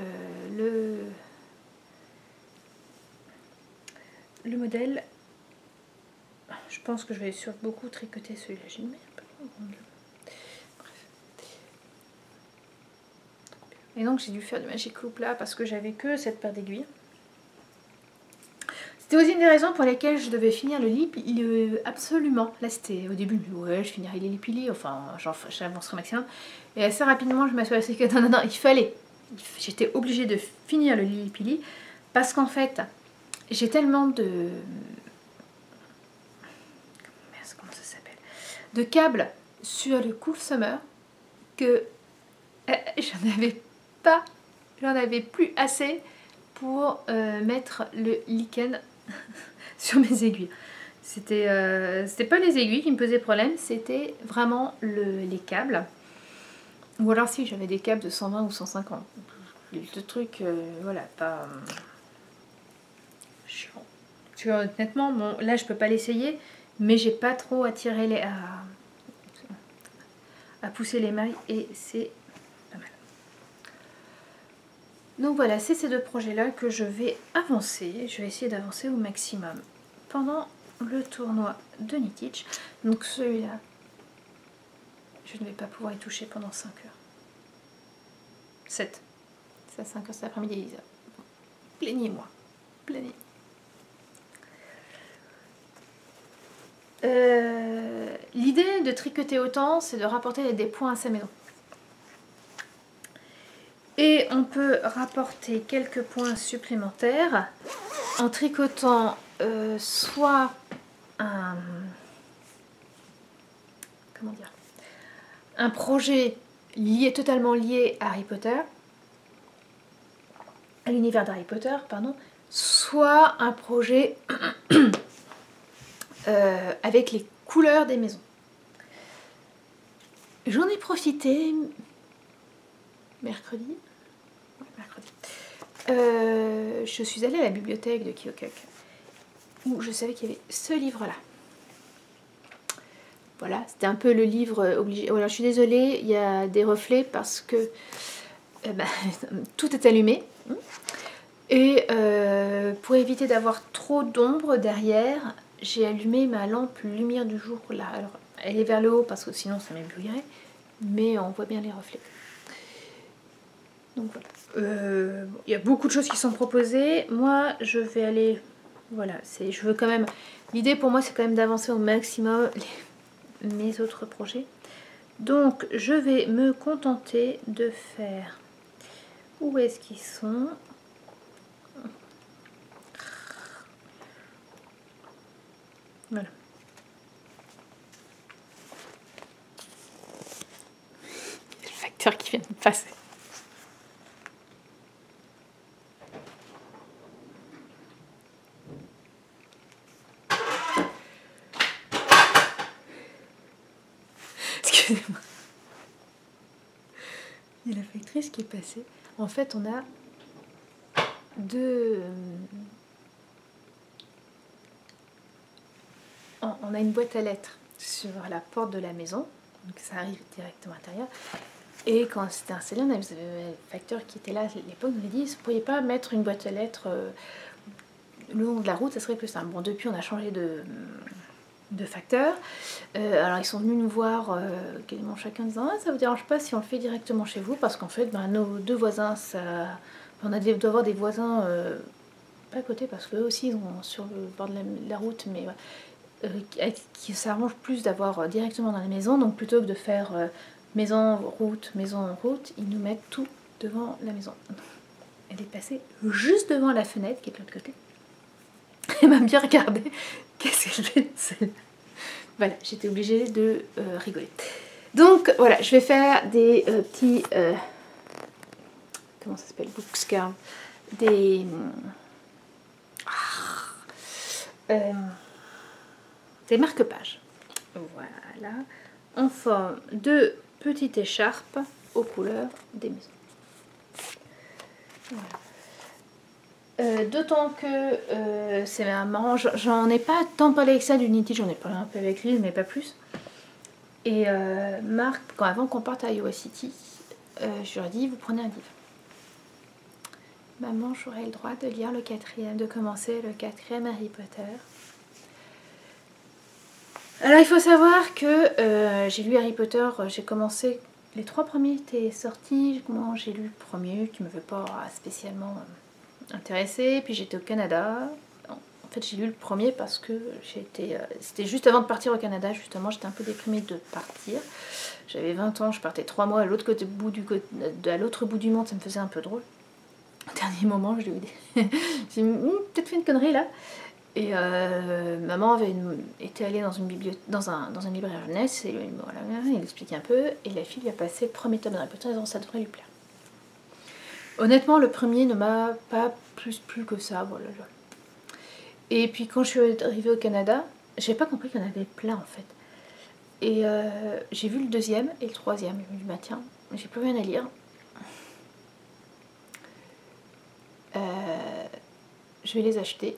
le modèle. Je pense que je vais sur beaucoup tricoter celui-là. J'ai mis un peu. Bref. Et donc j'ai dû faire du Magic Loop là parce que j'avais que cette paire d'aiguilles. C'était aussi une des raisons pour lesquelles je devais finir le lit absolument. Là c'était au début, ouais je finirai les lipili, enfin j'avancerai au maximum. Et assez rapidement je m'assurais que non, il fallait. J'étais obligée de finir le lipili parce qu'en fait j'ai tellement de... Comment ça s'appelle, de câbles sur le Cool Summer que j'en avais plus assez pour mettre le lichen sur mes aiguilles. C'était pas les aiguilles qui me posaient problème, c'était vraiment les câbles. Ou alors si j'avais des câbles de 120 ou 150. Le truc, voilà, pas... chiant. Parce que, honnêtement, bon, là je peux pas l'essayer, mais j'ai pas trop attiré à pousser les mailles et c'est pas mal. Donc voilà, c'est ces deux projets-là que je vais avancer. Je vais essayer d'avancer au maximum pendant le tournoi de Knitich. Donc celui-là, je ne vais pas pouvoir y toucher pendant 5 heures. 7. C'est à 5 heures cet après-midi, Elisa. Bon, plaignez-moi. Plaignez. L'idée de tricoter autant, c'est de rapporter des points à sa maison. Et on peut rapporter quelques points supplémentaires en tricotant soit un projet totalement lié à Harry Potter, à l'univers d'Harry Potter, pardon, soit un projet avec les couleurs des maisons. J'en ai profité mercredi. Je suis allée à la bibliothèque de Kyokuk où je savais qu'il y avait ce livre-là. Voilà, c'était un peu le livre obligé. Voilà, je suis désolée, il y a des reflets parce que tout est allumé. Et pour éviter d'avoir trop d'ombre derrière, j'ai allumé ma lampe lumière du jour là. Alors, elle est vers le haut parce que sinon ça m'éblouirait, mais on voit bien les reflets. Donc voilà. Il y a beaucoup de choses qui sont proposées. Moi, je vais aller... Voilà, je veux quand même... L'idée pour moi, c'est quand même d'avancer au maximum mes autres projets. Donc, je vais me contenter de faire... Où est-ce qu'ils sont? Voilà. Le facteur qui vient de passer. Excusez-moi. Il y a la factrice qui est passée. En fait, on a on a une boîte à lettres sur la porte de la maison. Donc ça arrive directement à l'intérieur. Et quand c'était installé, on avait le facteur qui était là à l'époque nous a dit, vous ne pourriez pas mettre une boîte à lettres le long de la route, ça serait plus simple. Bon, depuis on a changé de facteur. Alors ils sont venus nous voir quasiment chacun en disant ça vous dérange pas si on le fait directement chez vous, parce qu'en fait nos deux voisins, on doit avoir des voisins pas à côté parce qu'eux aussi ils sont sur le bord de la route, mais qui s'arrange plus d'avoir directement dans la maison. Donc plutôt que de faire maison route, ils nous mettent tout devant la maison. Elle est passée juste devant la fenêtre qui est de l'autre côté. Elle m'a bien regardé. Qu'est-ce que c'est? Voilà, j'étais obligée de rigoler. Donc voilà, je vais faire des petits... comment ça s'appelle? Bookscarves. Des des marque-pages. Voilà, en forme de petite écharpe aux couleurs des maisons. Voilà. D'autant que c'est marrant, j'en ai pas tant parlé avec ça d'Unity, j'en ai parlé un peu avec lui, mais pas plus. Et Marc, avant qu'on parte à Iowa City, je leur ai dit, vous prenez un livre. Maman, j'aurai le droit de lire le 4e, de commencer le 4e Harry Potter. Alors il faut savoir que j'ai lu Harry Potter, j'ai commencé, les 3 premiers étaient sortis, j'ai lu le premier qui ne m'avait pas spécialement intéressée, puis j'étais au Canada. En fait j'ai lu le premier parce que c'était juste avant de partir au Canada, justement j'étais un peu déprimée de partir. J'avais 20 ans, je partais 3 mois à l'autre bout du monde, ça me faisait un peu drôle. Au dernier moment, je lui ai dit, j'ai peut-être fait une connerie là. Et maman était allée dans une librairie jeunesse et voilà, il expliquait un peu et la fille lui a passé le premier tome d'Harry Potter et ça devrait lui plaire. Honnêtement, le premier ne m'a pas plus plu que ça, voilà. Et puis quand je suis arrivée au Canada, j'ai pas compris qu'il y en avait plein en fait. Et j'ai vu le 2e et le 3e, je me suis dit bah tiens, j'ai plus rien à lire. Je vais les acheter.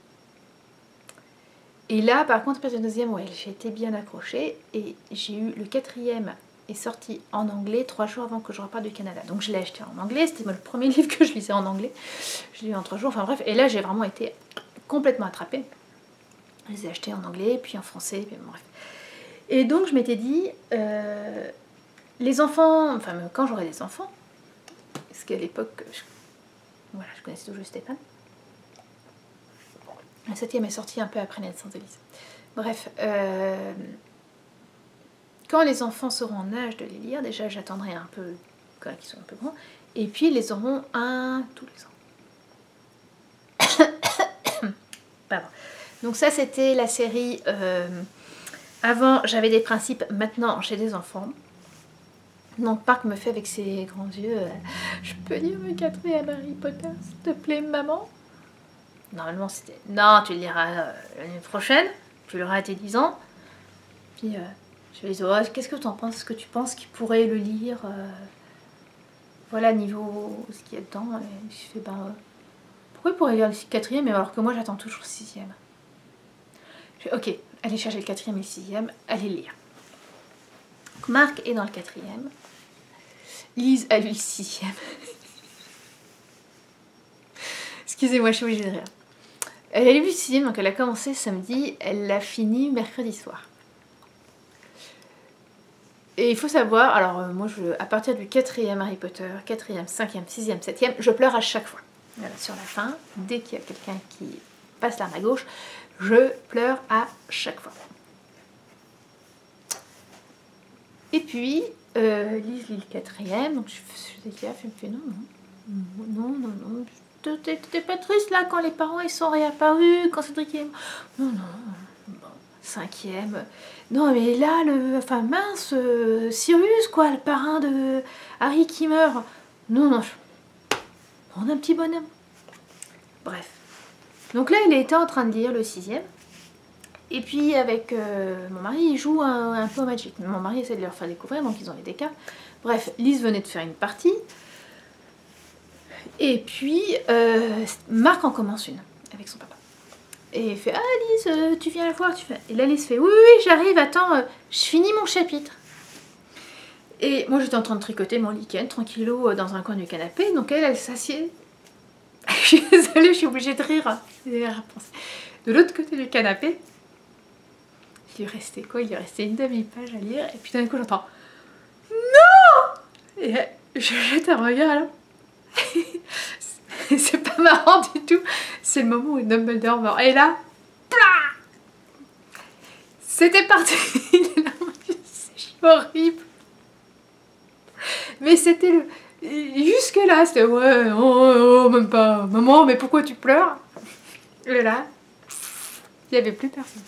Et là, par contre, après le 2e, ouais, j'ai été bien accrochée. Et j'ai eu le 4e est sorti en anglais 3 jours avant que je reparte du Canada. Donc je l'ai acheté en anglais. C'était le premier livre que je lisais en anglais. Je l'ai lu en 3 jours. Enfin bref. Et là, j'ai vraiment été complètement attrapée. Je les ai achetés en anglais, puis en français, puis bref. Et donc, je m'étais dit, les enfants, enfin, quand j'aurai des enfants, parce qu'à l'époque, voilà, je connaissais toujours Stéphane. La 7e est sortie un peu après la naissance d'Elise. Bref, quand les enfants seront en âge de les lire, déjà j'attendrai un peu, quand ils sont un peu grands, et puis ils les auront tous les ans. Pardon. Donc ça c'était la série, avant j'avais des principes, maintenant j'ai des enfants. Donc Parc me fait avec ses grands yeux, je peux lire le 4e Harry Potter, s'il te plaît maman? Normalement c'était, non tu le liras l'année prochaine, tu l'auras à tes 10 ans. Puis je vais dire, oh, qu'est-ce que tu en penses? Est-ce que tu penses qu'il pourrait le lire voilà, niveau ce qu'il y a dedans. Et je fais, ben, pourquoi il pourrait lire le 4e alors que moi j'attends toujours le 6e? Je fais, ok, allez chercher le 4e et le 6e, allez lire. Donc Marc est dans le 4e. Lise a lu le 6e. Excusez-moi, je suis obligée de rire. Elle a lu le 6e, donc elle a commencé samedi, elle l'a fini mercredi soir. Et il faut savoir, alors moi à partir du 4e Harry Potter, 4e, 5e, 6e, 7e, je pleure à chaque fois. Voilà, sur la fin, dès qu'il y a quelqu'un qui passe l'arme à gauche, je pleure à chaque fois. Et puis, Lise lit le 4e, donc je faisais gaffe, elle me fait non, t'es pas triste là quand les parents ils sont réapparus, quand Cédric est... Non, bon, 5e, non mais là, enfin mince, Sirius quoi, le parrain de Harry qui meurt. Non, on a un petit bonhomme. Bref. Donc là, il était en train de lire le 6e. Et puis avec mon mari, il joue un peu au Magic. Mon mari essaie de leur faire découvrir, donc ils ont les DK. Bref, Lise venait de faire une partie. Et puis, Marc en commence une avec son papa. Et il fait, ah Lise, tu viens la voir, tu fais... Et là Lise fait, oui, j'arrive, attends, je finis mon chapitre. Et moi j'étais en train de tricoter mon lichen, tranquillou, dans un coin du canapé. Donc elle s'assied. Je suis désolée, je suis obligée de rire. De l'autre côté du canapé. Il lui restait quoi? Il lui restait une demi-page à lire. Et puis d'un coup j'entends, non! Et je jette un regard là. C'est pas marrant du tout. C'est le moment où Dumbledore meurt. Et là, c'était parti. C'est horrible. Mais c'était le... Jusque là, c'était ouais, oh, même pas. Maman, mais pourquoi tu pleures? Et là, il n'y avait plus personne.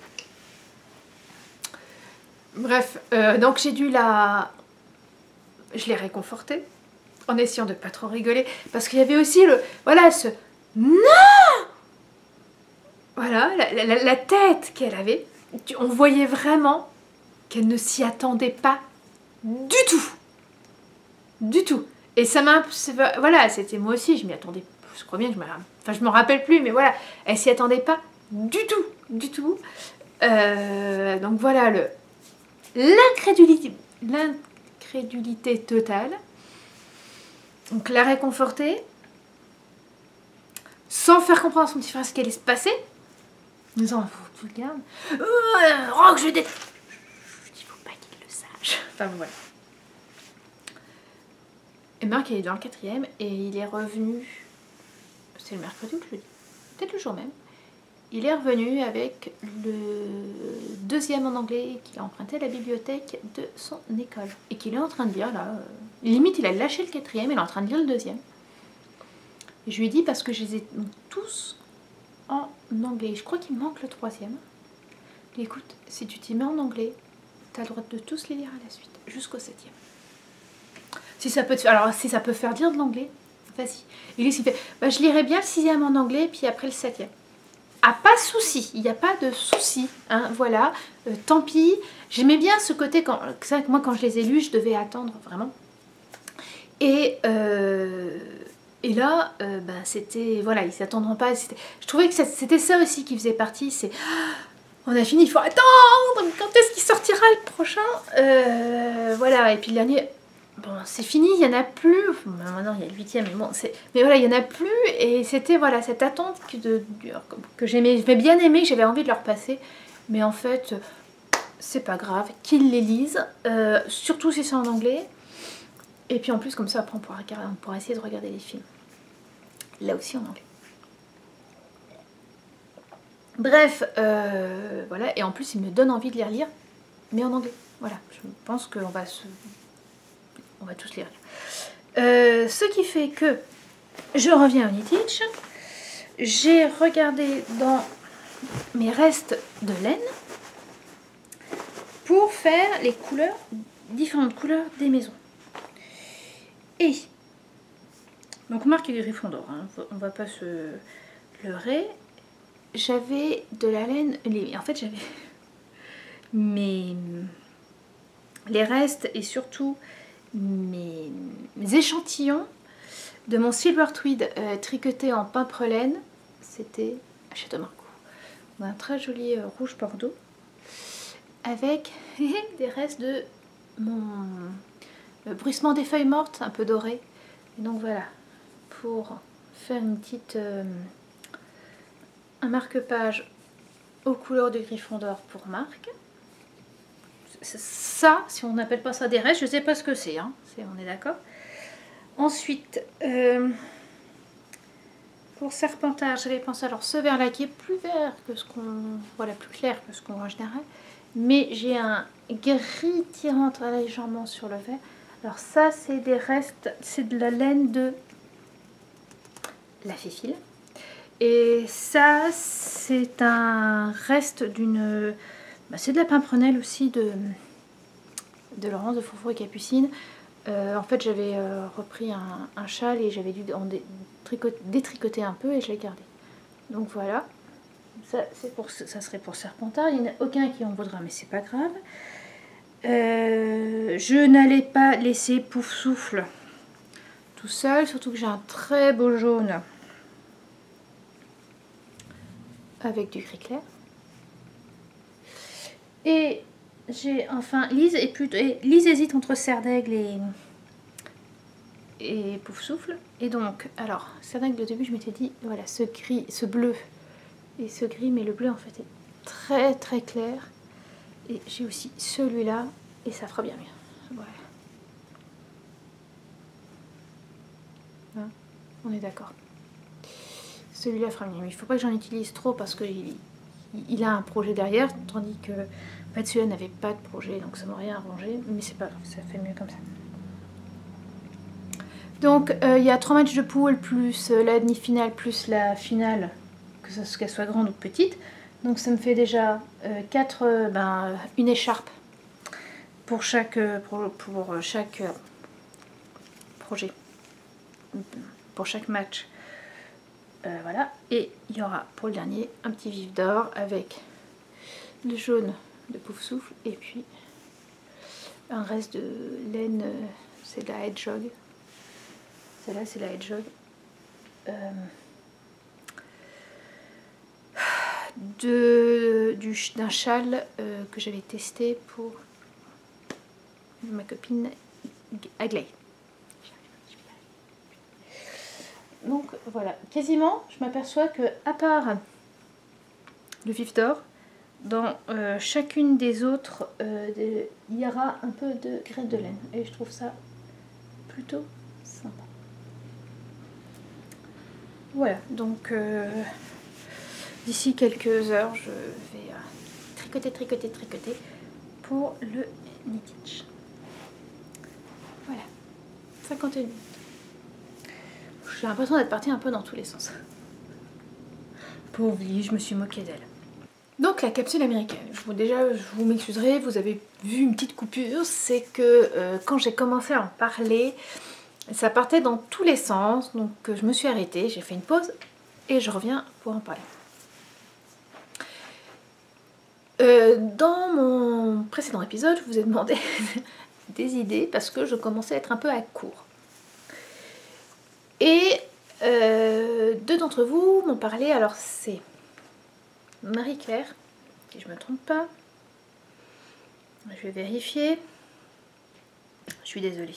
Bref, donc j'ai dû la... Je l'ai réconfortée. En essayant de pas trop rigoler, parce qu'il y avait aussi le... Voilà, ce... Non! voilà, la tête qu'elle avait, on voyait vraiment qu'elle ne s'y attendait pas du tout. Du tout. Et ça m'a... Voilà, c'était moi aussi, je m'y attendais. Je crois bien que je me rappelle plus, mais voilà, elle s'y attendait pas du tout. Du tout. Donc voilà, l'incrédulité totale. Donc la réconforter, sans faire comprendre à son petit frère ce qui allait se passer. Nous disant, faut que tu le gardes. Rock, je déteste. Il faut pas qu'il le sache. Enfin voilà. Et Marc il est dans le 4e et il est revenu, c'est le mercredi ou le jeudi, peut-être le jour même. Il est revenu avec le 2e en anglais qu'il a emprunté à la bibliothèque de son école. Et qu'il est en train de lire là. Limite il a lâché le 4e, il est en train de lire le 2e. Et je lui ai dit parce que je les ai tous en anglais. Je crois qu'il manque le 3e. Écoute, si tu t'y mets en anglais, tu as le droit de tous les lire à la suite, jusqu'au 7e. Si ça peut te faire, alors si ça peut faire dire de l'anglais, vas-y. Et lui, il fait, bah, je lirai bien le 6e en anglais, puis après le 7e. Ah, pas de souci, il n'y a pas de souci, hein, voilà. Tant pis, j'aimais bien ce côté, c'est vrai que moi quand je les ai lus, je devais attendre vraiment. Et là, bah, c'était, voilà, ils s'attendront pas. Je trouvais que c'était ça aussi qui faisait partie, c'est... On a fini, il faut attendre, quand est-ce qu'il sortira le prochain, voilà, et puis le dernier... Bon, c'est fini, il n'y en a plus. Enfin, maintenant, il y a le 8e, mais bon, mais voilà, il n'y en a plus. Et c'était, voilà, cette attente que j'aimais bien aimé, que j'avais envie de leur passer. Mais en fait, c'est pas grave, qu'ils les lisent. Surtout si c'est en anglais. Et puis en plus, comme ça, après, on pourra essayer de regarder les films. Là aussi en anglais. Bref, voilà. Et en plus, il me donne envie de les relire, mais en anglais. Voilà, je pense qu'on va on va tous les relire. Ce qui fait que je reviens à Uniteach. J'ai regardé dans mes restes de laine pour faire les couleurs, différentes couleurs des maisons. Et donc Marc et Gryffondor, hein, on va pas se leurrer. J'avais de la laine, en fait j'avais les restes et surtout mes échantillons de mon silver tweed tricoté en pimpre laine. C'était à Château Margaux. Un très joli rouge bordeaux avec des restes de mon bruissement des feuilles mortes un peu doré. Et donc voilà, pour faire une petite un marque-page aux couleurs de Gryffondor pour Marc. Ça, si on n'appelle pas ça des restes, je sais pas ce que c'est, hein. On est d'accord. Ensuite, pour Serpentard, j'avais pensé alors ce vert là qui est plus vert que ce qu'on, voilà, plus clair que ce qu'on voit en général, mais j'ai un gris tirant très légèrement sur le vert. Alors ça, c'est des restes, c'est de la laine de la Féfile. Et ça, c'est un reste d'une... Bah, c'est de la pimprenelle aussi de Laurence de Fourfour et Capucine. En fait, j'avais repris un châle et j'avais dû détricoter un peu et je l'ai gardé. Donc voilà. Ça serait pour Serpentard. Il n'y en a aucun qui en vaudra, mais c'est pas grave. Je n'allais pas laisser Pouf Souffle tout seul, surtout que j'ai un très beau jaune avec du gris clair. Et j'ai enfin Lise Lise hésite entre Serre d'Aigle et Pouf Souffle. Et donc, alors, Serre d'Aigle au début je m'étais dit, voilà, ce gris, ce bleu et ce gris, mais le bleu en fait est très très clair. Et j'ai aussi celui-là et ça fera bien mieux. Voilà. Hein, on est d'accord. Celui-là fera mieux. Mais il ne faut pas que j'en utilise trop parce qu'il a un projet derrière, tandis que en fait, celui-là n'avait pas de projet, donc ça m'a rien arrangé, mais c'est pas grave, ça fait mieux comme ça. Donc il y a 3 matchs de poule, plus la demi-finale, plus la finale, qu'elle soit grande ou petite. Donc ça me fait déjà 4, une écharpe pour chaque, chaque projet, pour chaque match Voilà, et il y aura pour le dernier un petit vif d'or avec le jaune de Pouf Souffle et puis un reste de laine, c'est de la Hedgehog. Celle-là c'est la Hedgehog. D'un châle que j'avais testé pour ma copine Agley. Donc voilà, quasiment je m'aperçois que à part le vif d'or, dans chacune des autres il y aura un peu de graines de laine et je trouve ça plutôt sympa. Voilà, donc d'ici quelques heures je vais tricoter pour le knitting. Voilà, 51 minutes. J'ai l'impression d'être partie un peu dans tous les sens. Pauvre Lee, je me suis moquée d'elle. Donc la capsule américaine, déjà je vous m'excuserez, vous avez vu une petite coupure, c'est que quand j'ai commencé à en parler, ça partait dans tous les sens, donc je me suis arrêtée, j'ai fait une pause et je reviens pour en parler. Dans mon précédent épisode, je vous ai demandé des idées parce que je commençais à être un peu à court. Et deux d'entre vous m'ont parlé, alors c'est Marie-Claire, si je ne me trompe pas. Je vais vérifier. Je suis désolée.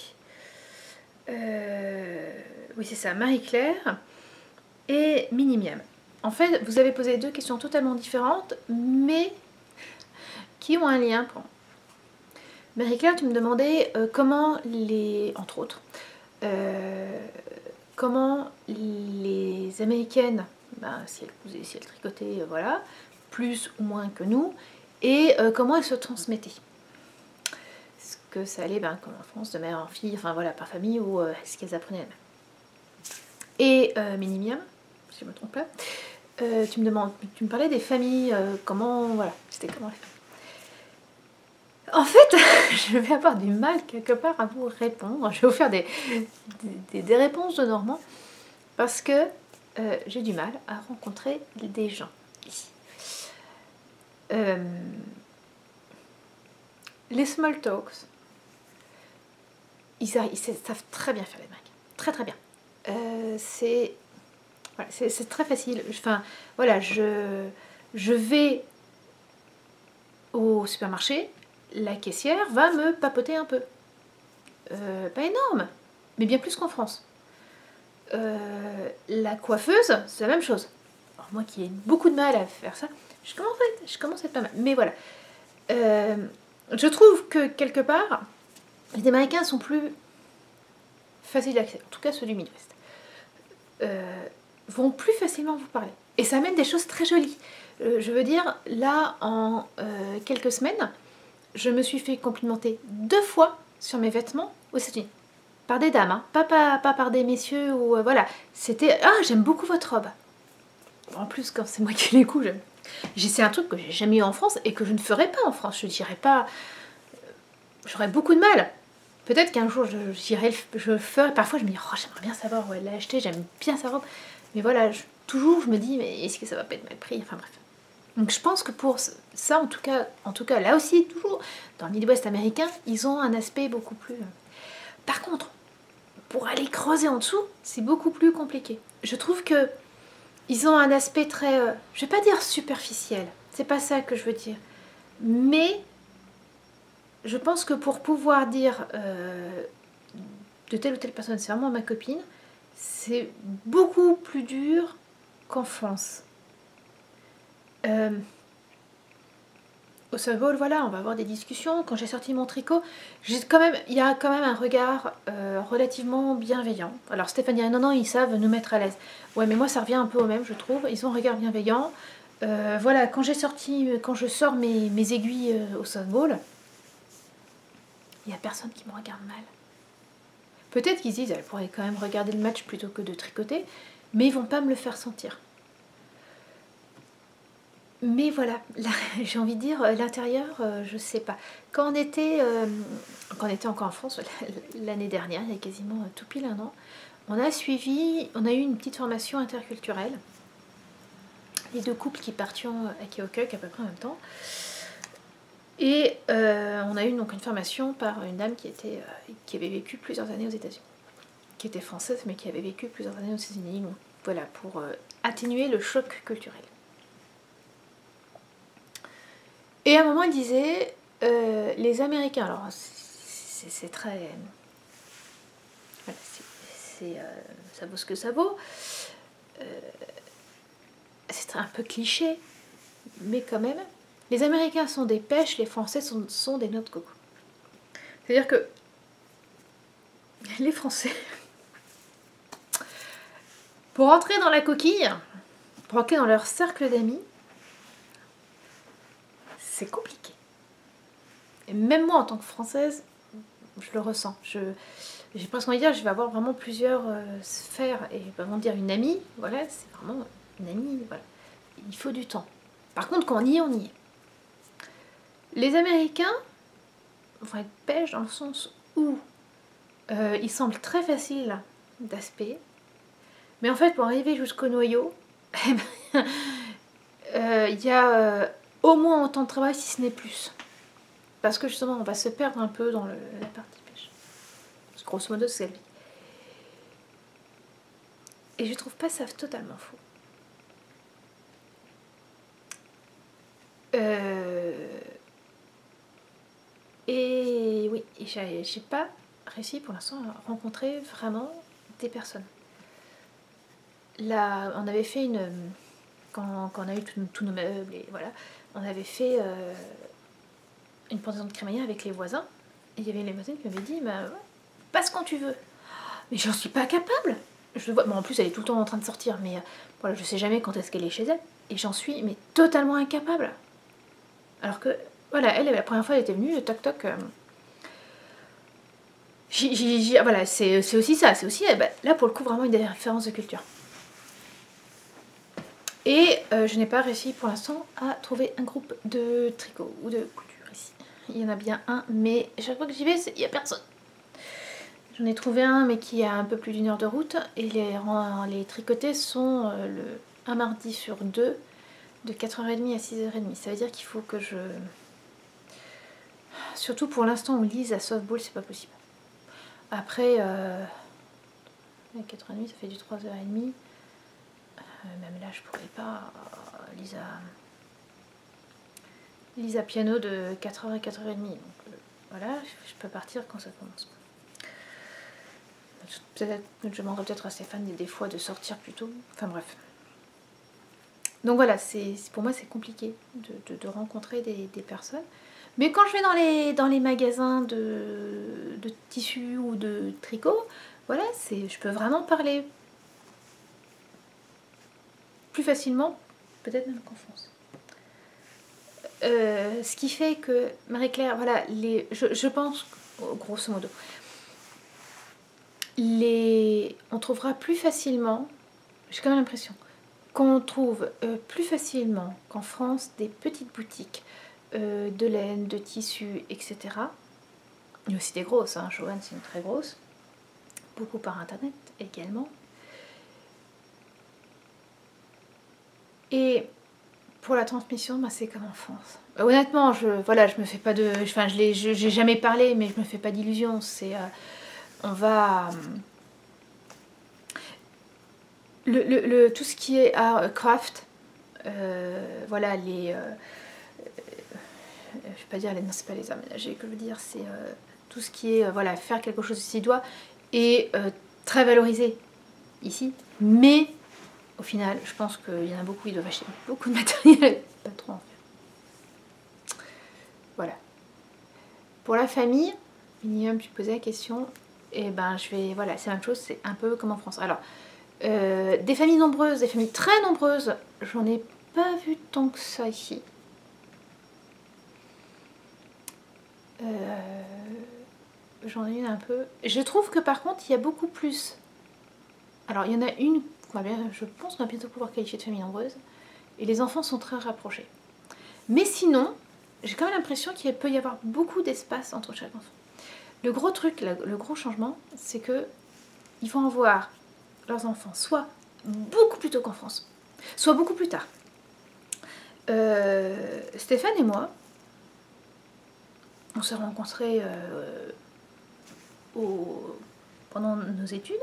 Oui, c'est ça, Marie-Claire et Minimiam. En fait, vous avez posé deux questions totalement différentes, mais qui ont un lien. Marie-Claire, tu me demandais comment entre autres, comment les Américaines, si elles tricotaient, voilà, plus ou moins que nous, et comment elles se transmettaient. Est-ce que ça allait comme en France, de mère en fille, enfin voilà, par famille, ou est-ce qu'elles apprenaient elles-mêmes. Et Minimiam, si je ne me trompe pas, tu me parlais des familles, comment, voilà, c'était comment les familles. En fait, je vais avoir du mal quelque part à vous répondre. Je vais vous faire des réponses de Normand parce que j'ai du mal à rencontrer des gens ici. Les small talks, ils savent très bien faire les mecs. Très très bien. C'est très facile. Enfin, voilà, je vais au supermarché. La caissière va me papoter un peu. Pas énorme, mais bien plus qu'en France. La coiffeuse, c'est la même chose. Alors moi qui ai beaucoup de mal à faire ça, je commence à être pas mal. Mais voilà. Je trouve que quelque part, les Américains sont plus faciles d'accès. En tout cas ceux du Midwest. Vont plus facilement vous parler. Et ça amène des choses très jolies. Je veux dire, là, en quelques semaines, je me suis fait complimenter 2 fois sur mes vêtements aux États-Unis. Par des dames, hein. pas par des messieurs ou voilà. C'était « Ah, j'aime beaucoup votre robe ». En plus, quand c'est moi qui les couds, c'est un truc que j'ai jamais eu en France et que je ne ferai pas en France. Je dirais pas... J'aurais beaucoup de mal. Peut-être qu'un jour, je ferai... Parfois, je me dis « Oh, j'aimerais bien savoir où elle l'a acheté, j'aime bien sa robe ». Mais voilà, toujours, je me dis « Mais est-ce que ça va pas être mal pris ?» Enfin bref. Donc je pense que pour ça, en tout cas, là aussi, toujours, dans le Midwest américain, ils ont un aspect beaucoup plus... Par contre, pour aller creuser en dessous, c'est beaucoup plus compliqué. Je trouve que ils ont un aspect très... je vais pas dire superficiel, c'est pas ça que je veux dire. Mais je pense que pour pouvoir dire de telle ou telle personne, c'est vraiment ma copine, c'est beaucoup plus dur qu'en France. Au Softball, voilà, on va avoir des discussions. Quand j'ai sorti mon tricot, il y a quand même un regard relativement bienveillant. Alors Stéphane dirait non, ils savent nous mettre à l'aise. Ouais, mais moi ça revient un peu au même, je trouve. Ils ont un regard bienveillant. Voilà, quand je sors mes aiguilles au Softball, il n'y a personne qui me regarde mal. Peut-être qu'ils disent, elle pourrait quand même regarder le match plutôt que de tricoter, mais ils vont pas me le faire sentir. Mais voilà, j'ai envie de dire, l'intérieur, je sais pas. Quand on était encore en France, l'année dernière, il y a quasiment tout pile un an, on a eu une petite formation interculturelle. Les 2 couples qui partions à Keokuk à peu près en même temps. Et on a eu donc une formation par une dame qui avait vécu plusieurs années aux États-Unis, qui était française mais qui avait vécu plusieurs années aux États-Unis. Donc voilà, pour atténuer le choc culturel. Et à un moment, elle disait, les Américains, alors c'est très... Voilà, ça vaut ce que ça vaut. C'est un peu cliché, mais quand même. Les Américains sont des pêches, les Français sont des noix de coco. C'est-à-dire que les Français, pour entrer dans la coquille, pour entrer dans leur cercle d'amis, c'est compliqué. Et même moi, en tant que Française, je le ressens. J'ai presque envie de dire, je vais avoir vraiment plusieurs sphères. Et vraiment dire une amie, voilà, c'est vraiment une amie, voilà. Il faut du temps. Par contre, quand on y est, on y est. Les Américains vont être pêches dans le sens où ils semblent très faciles d'aspect, mais en fait, pour arriver jusqu'au noyau, il y a au moins autant de travail, si ce n'est plus. Parce que justement, on va se perdre un peu dans la partie pêche. Parce que grosso modo, c'est la vie. Et je trouve pas ça totalement faux. Et oui, j'ai pas réussi pour l'instant à rencontrer vraiment des personnes. Là, on avait fait quand on a eu tous nos meubles, et voilà, on avait fait une pendaison de crémaillère avec les voisins. Et il y avait les voisines qui m'avaient dit, bah, passe quand tu veux. Mais j'en suis pas capable. Je vois, bon, en plus, elle est tout le temps en train de sortir, mais voilà, je sais jamais quand est-ce qu'elle est chez elle. Et j'en suis mais totalement incapable. Alors que, voilà, elle, la première fois, elle était venue, toc toc. Voilà, c'est aussi ça, c'est aussi, bah, là pour le coup, vraiment une différence de culture. Et je n'ai pas réussi pour l'instant à trouver un groupe de tricot ou de couture ici. Il y en a bien un, mais chaque fois que j'y vais, il n'y a personne. J'en ai trouvé un, mais qui a un peu plus d'1 heure de route. Et les tricotés sont un mardi sur 2, de 4h30 à 6h30. Ça veut dire qu'il faut que je... Surtout pour l'instant où Lise a softball, c'est pas possible. Après, à 4h30, ça fait du 3h30. Même là, je pourrais pas. Lisa piano de 4h à 4h30. Donc voilà, je peux partir quand ça commence. Je demanderai peut-être à Stéphane des fois de sortir plus tôt. Enfin bref. Donc voilà, pour moi c'est compliqué de rencontrer des personnes. Mais quand je vais dans les magasins de tissus ou de tricot, voilà, je peux vraiment parler plus facilement, peut-être même qu'en France. Ce qui fait que Marie-Claire, voilà, je pense, grosso modo, on trouvera plus facilement, j'ai quand même l'impression, qu'on trouve plus facilement qu'en France des petites boutiques de laine, de tissu, etc. Il y a aussi des grosses, hein. Joanne c'est une très grosse, beaucoup par internet également. Et pour la transmission, bah, c'est comme en France. Honnêtement, je me fais pas de... Enfin, j'ai jamais parlé, mais je me fais pas d'illusions. C'est... on va... tout ce qui est art, craft, voilà, je vais pas dire, non, c'est pas les arts ménagers que je veux dire, c'est tout ce qui est, voilà, faire quelque chose de ses doigts, est très valorisé ici, mais au final, je pense qu'il y en a beaucoup, ils doivent acheter beaucoup de matériel, pas trop en fait. Voilà. Pour la famille, Minium, tu posais la question, et ben je vais, voilà, c'est la même chose, c'est un peu comme en France. Alors, des familles nombreuses, des familles très nombreuses, j'en ai pas vu tant que ça ici. J'en ai une un peu. Je trouve que par contre, il y a beaucoup plus. Alors, il y en a une, je pense qu'on va bientôt pouvoir qualifier de famille nombreuse, et les enfants sont très rapprochés. Mais sinon, j'ai quand même l'impression qu'il peut y avoir beaucoup d'espace entre chaque enfant. Le gros truc, le gros changement, c'est que ils vont avoir leurs enfants, soit beaucoup plus tôt qu'en France, soit beaucoup plus tard. Stéphane et moi, on s'est rencontrés pendant nos études.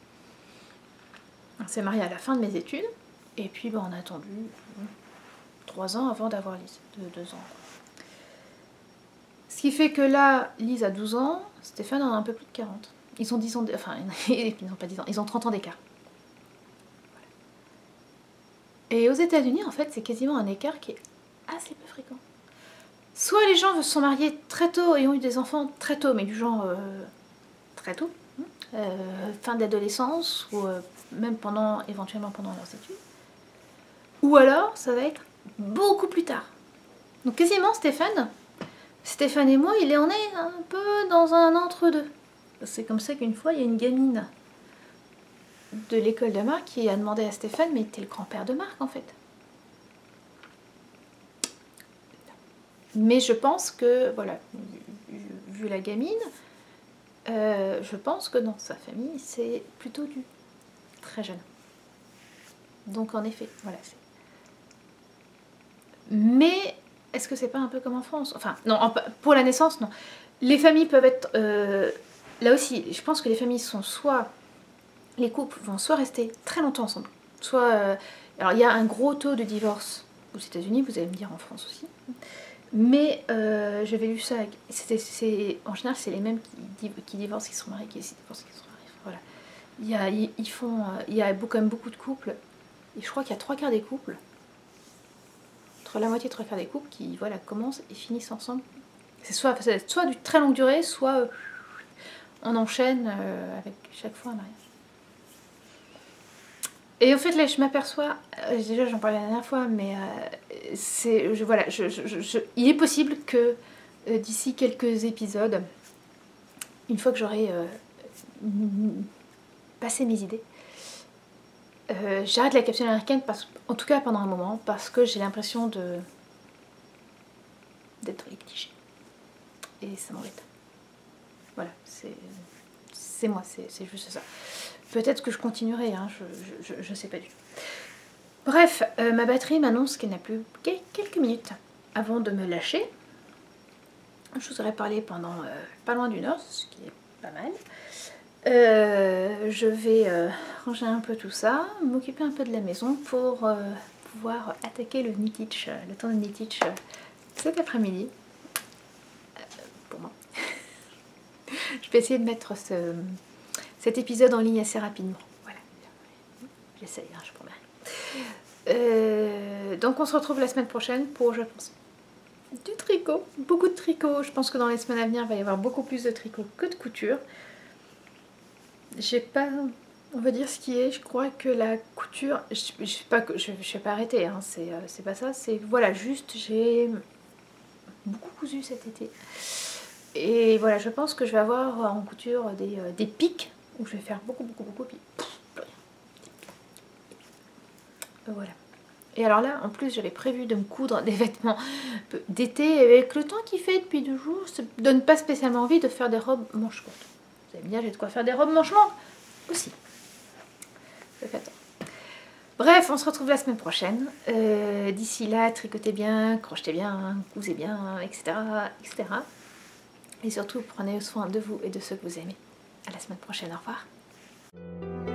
On s'est mariés à la fin de mes études. Et puis on a attendu 3 ans avant d'avoir Lise, 2 ans. Ce qui fait que là, Lise a 12 ans, Stéphane en a un peu plus de 40. Ils ont 10 ans, enfin, non pas 10 ans, ils ont 30 ans d'écart. Et aux États-Unis, en fait, c'est quasiment un écart qui est assez peu fréquent. Soit les gens se sont mariés très tôt et ont eu des enfants très tôt, mais du genre très tôt, fin d'adolescence, ou même éventuellement pendant leurs études. Ou alors, ça va être beaucoup plus tard. Donc quasiment Stéphane et moi, il en est un peu dans un entre-deux. C'est comme ça qu'une fois, il y a une gamine de l'école de Marc qui a demandé à Stéphane, mais t'es le grand-père de Marc en fait. Mais je pense que, voilà, vu la gamine, je pense que dans sa famille, c'est plutôt du très jeune. Donc en effet, voilà. Mais est-ce que c'est pas un peu comme en France? Enfin, non, pour la naissance, non. Les familles peuvent être... là aussi, je pense que les familles sont soit... Les couples vont soit rester très longtemps ensemble, soit... alors il y a un gros taux de divorce aux États-Unis, vous allez me dire en France aussi. Mais j'avais lu ça, en général c'est les mêmes qui divorcent, qui sont mariés, qui divorcent, qui sont mariés. Voilà. Il y a quand même beaucoup de couples, et je crois qu'il y a 3/4 des couples, entre la moitié et 3/4 des couples qui voilà, commencent et finissent ensemble. C'est soit du très longue durée, soit on enchaîne avec chaque fois un mariage. Et au fait là je m'aperçois, déjà j'en parlais la dernière fois, mais il est possible que d'ici quelques épisodes, une fois que j'aurai passé mes idées, j'arrête la capsule américaine, en tout cas pendant un moment, parce que j'ai l'impression d'être litigée. Et ça m'embête. Voilà, c'est moi, c'est juste ça. Peut-être que je continuerai, hein, je sais pas du tout. Bref, ma batterie m'annonce qu'elle n'a plus quelques minutes avant de me lâcher. Je vous aurais parlé pendant pas loin d'1 heure, ce qui est pas mal. Je vais ranger un peu tout ça, m'occuper un peu de la maison pour pouvoir attaquer le Knitich, le temps de Knitich cet après-midi. Pour moi. Je vais essayer de mettre cet épisode en ligne assez rapidement. Voilà. J'essaye, hein, je promets. Donc on se retrouve la semaine prochaine pour, je pense, du tricot. Beaucoup de tricot. Je pense que dans les semaines à venir, il va y avoir beaucoup plus de tricot que de couture. J'ai pas... On va dire ce qui est, je crois que la couture... Je vais pas arrêter, hein, c'est pas ça. C'est, voilà, juste, j'ai beaucoup cousu cet été. Et voilà, je pense que je vais avoir en couture des pics, où je vais faire beaucoup, puis... Voilà. Et alors là, en plus, j'avais prévu de me coudre des vêtements d'été. Avec le temps qu'il fait depuis 2 jours, ça ne donne pas spécialement envie de faire des robes manches courtes. Vous allez me dire, j'ai de quoi faire des robes manches longues aussi. Ça fait attendre. Bref, on se retrouve la semaine prochaine. D'ici là, tricotez bien, crochetez bien, cousez bien, etc., etc. Et surtout, prenez soin de vous et de ceux que vous aimez. À la semaine prochaine, au revoir.